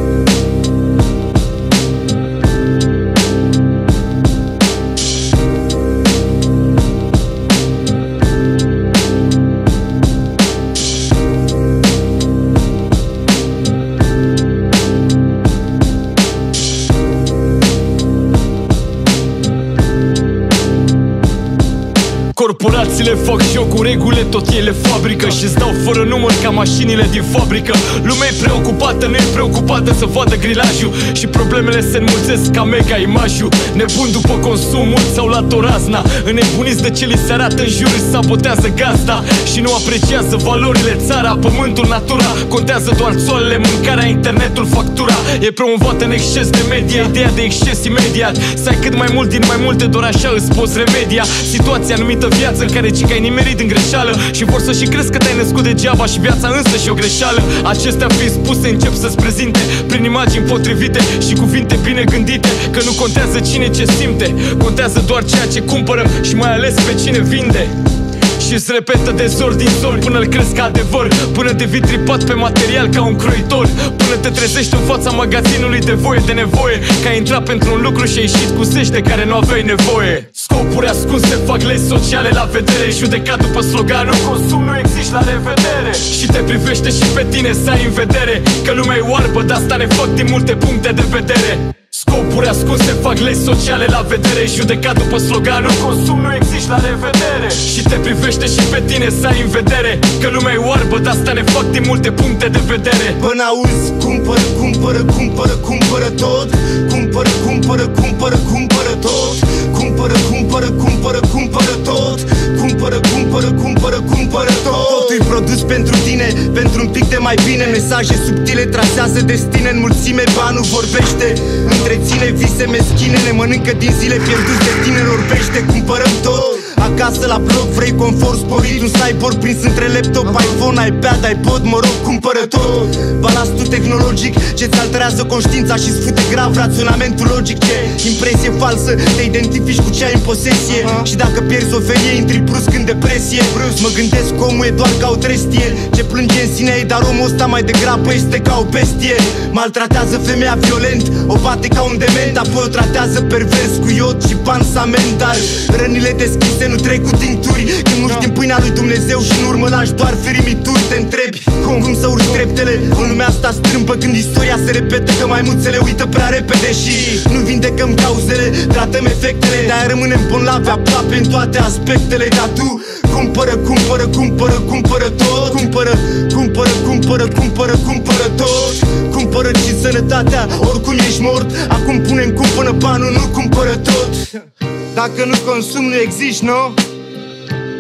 Corporațiile fac joc cu regulile, tot ele fabrică și-ți dau fără număr ca mașinile din fabrică. Lumea e preocupată, nu e preocupată să vadă grilajul și problemele se înmulțesc ca mega imajul. Nebun după consum, mulți s-au luat o razna, înnebuniți de ce li se arată în jur, își sabotează gazda și nu apreciază valorile, țara, pământul, natura. Contează doar țoalele, mâncarea, internetul, factura. E promovată în exces de media, ideea de exces imediat. Să ai cât mai mult din mai multe, doar așa îți poți remedia situația numită viață, în care ci că ai nimerit în greșeală și vor să și crezi că te-ai născut degeaba și viața însă și o greșeală. Acestea fiind spuse, încep să-ți prezinte prin imagini potrivite și cuvinte bine gândite că nu contează cine ce simte, contează doar ceea ce cumpără și mai ales pe cine vinde. Și îți repetă de zor din zor până îl crezi ca adevăr, până devii tripat pe material ca un croitor, până te trezești în fața magazinului de voie de nevoie, că ai intrat pentru un lucru și ai ieșit cu zeci de care nu aveai nevoie. Scopuri ascunse fac legi sociale la vedere, judecat după sloganul consum nu există, la revedere. Și te privește și pe tine să ai în vedere că lumea e oarbă, de asta ne fac din multe puncte de vedere. Scopuri ascunse fac legi sociale la vedere, judecat după sloganul consum nu există, la revedere. Și te privește și pe tine să ai în vedere că lumea e oarbă, de asta ne fac din multe puncte de vedere. Până auzi, cumpără, cumpără, cumpără, cumpără tot. Cumpără, cumpără, cumpără, cumpără tot. Cumpără, cumpără, cumpără, cumpără tot. Cumpără, cumpără, cumpără, cumpără tot. Totul-i produs pentru tine, pentru un pic de mai bine. Mesaje subtile trasează destine în mulțime, banul vorbește, întreține vise meschine, ne mănâncă din zile pierduți de tine, orbește. Cumpărăm tot. Acasă la bloc vrei confort sporit, un cyborg prins între laptop, iPhone, iPad, iPod, mă rog, cumpără tot. Balastul tehnologic ce-ți alterează conștiința și-ți fute grav raționamentul logic. Ce impresie falsă, te identifici cu ce ai în posesie și dacă pierzi o felie, intri brusc în depresie. Mă gândesc că omul e doar ca o trestie ce plânge în sine ei, dar omul ăsta mai degrabă este ca o bestie. Maltratează femeia violent, o bate ca un dement, apoi o tratează pervers cu iod și pansament. Dar rănile deschise nu trec cu tincturi, când nu din pâinea lui Dumnezeu și în urmă lași doar ferimituri. Te întrebi cum, cum să urci treptele în lumea asta strâmbă, când istoria se repete, că maimuțele uită prea repede. Și nu vindecăm cauzele, tratăm efectele, dar rămânem bolnavi aproape în toate aspectele. Dar tu cumpără, cumpără, cumpără, cumpără tot. Cumpără, cumpără, cumpără, cumpără, cumpără tot. Cumpără și sănătatea, oricum ești mort. Acum punem cumpără banul, nu cumpără tot. Dacă nu consumi, nu existi, nu?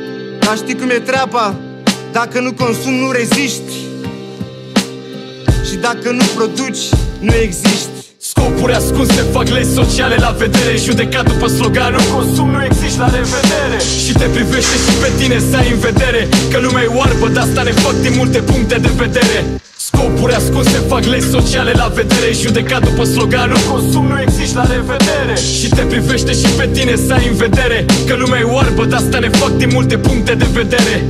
Dar știi cum e treaba? Dacă nu consumi, nu reziști. Și dacă nu produci, nu existi. Scopuri ascunse fac legi sociale la vedere. Judecat după sloganul consum, nu existi, la revedere. Și te privește și pe tine să ai în vedere că lumea e oarbă, de asta ne fac din multe puncte de vedere. Scopuri ascunse fac legi sociale la vedere. Judecat după sloganul consum, nu existi, la revedere. Și te privește și pe tine să ai în vedere că lumea e oarbă, de asta ne fac din multe puncte de vedere.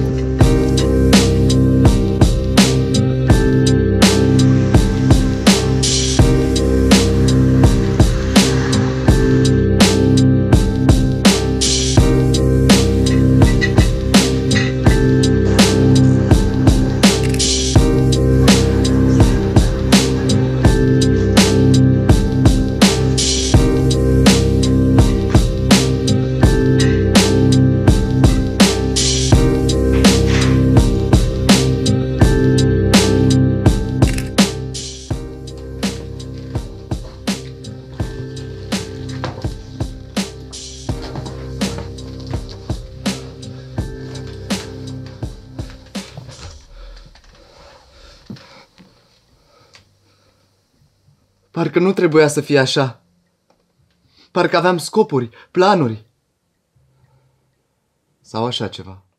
Parcă nu trebuia să fie așa. Parcă aveam scopuri, planuri. Sau așa ceva.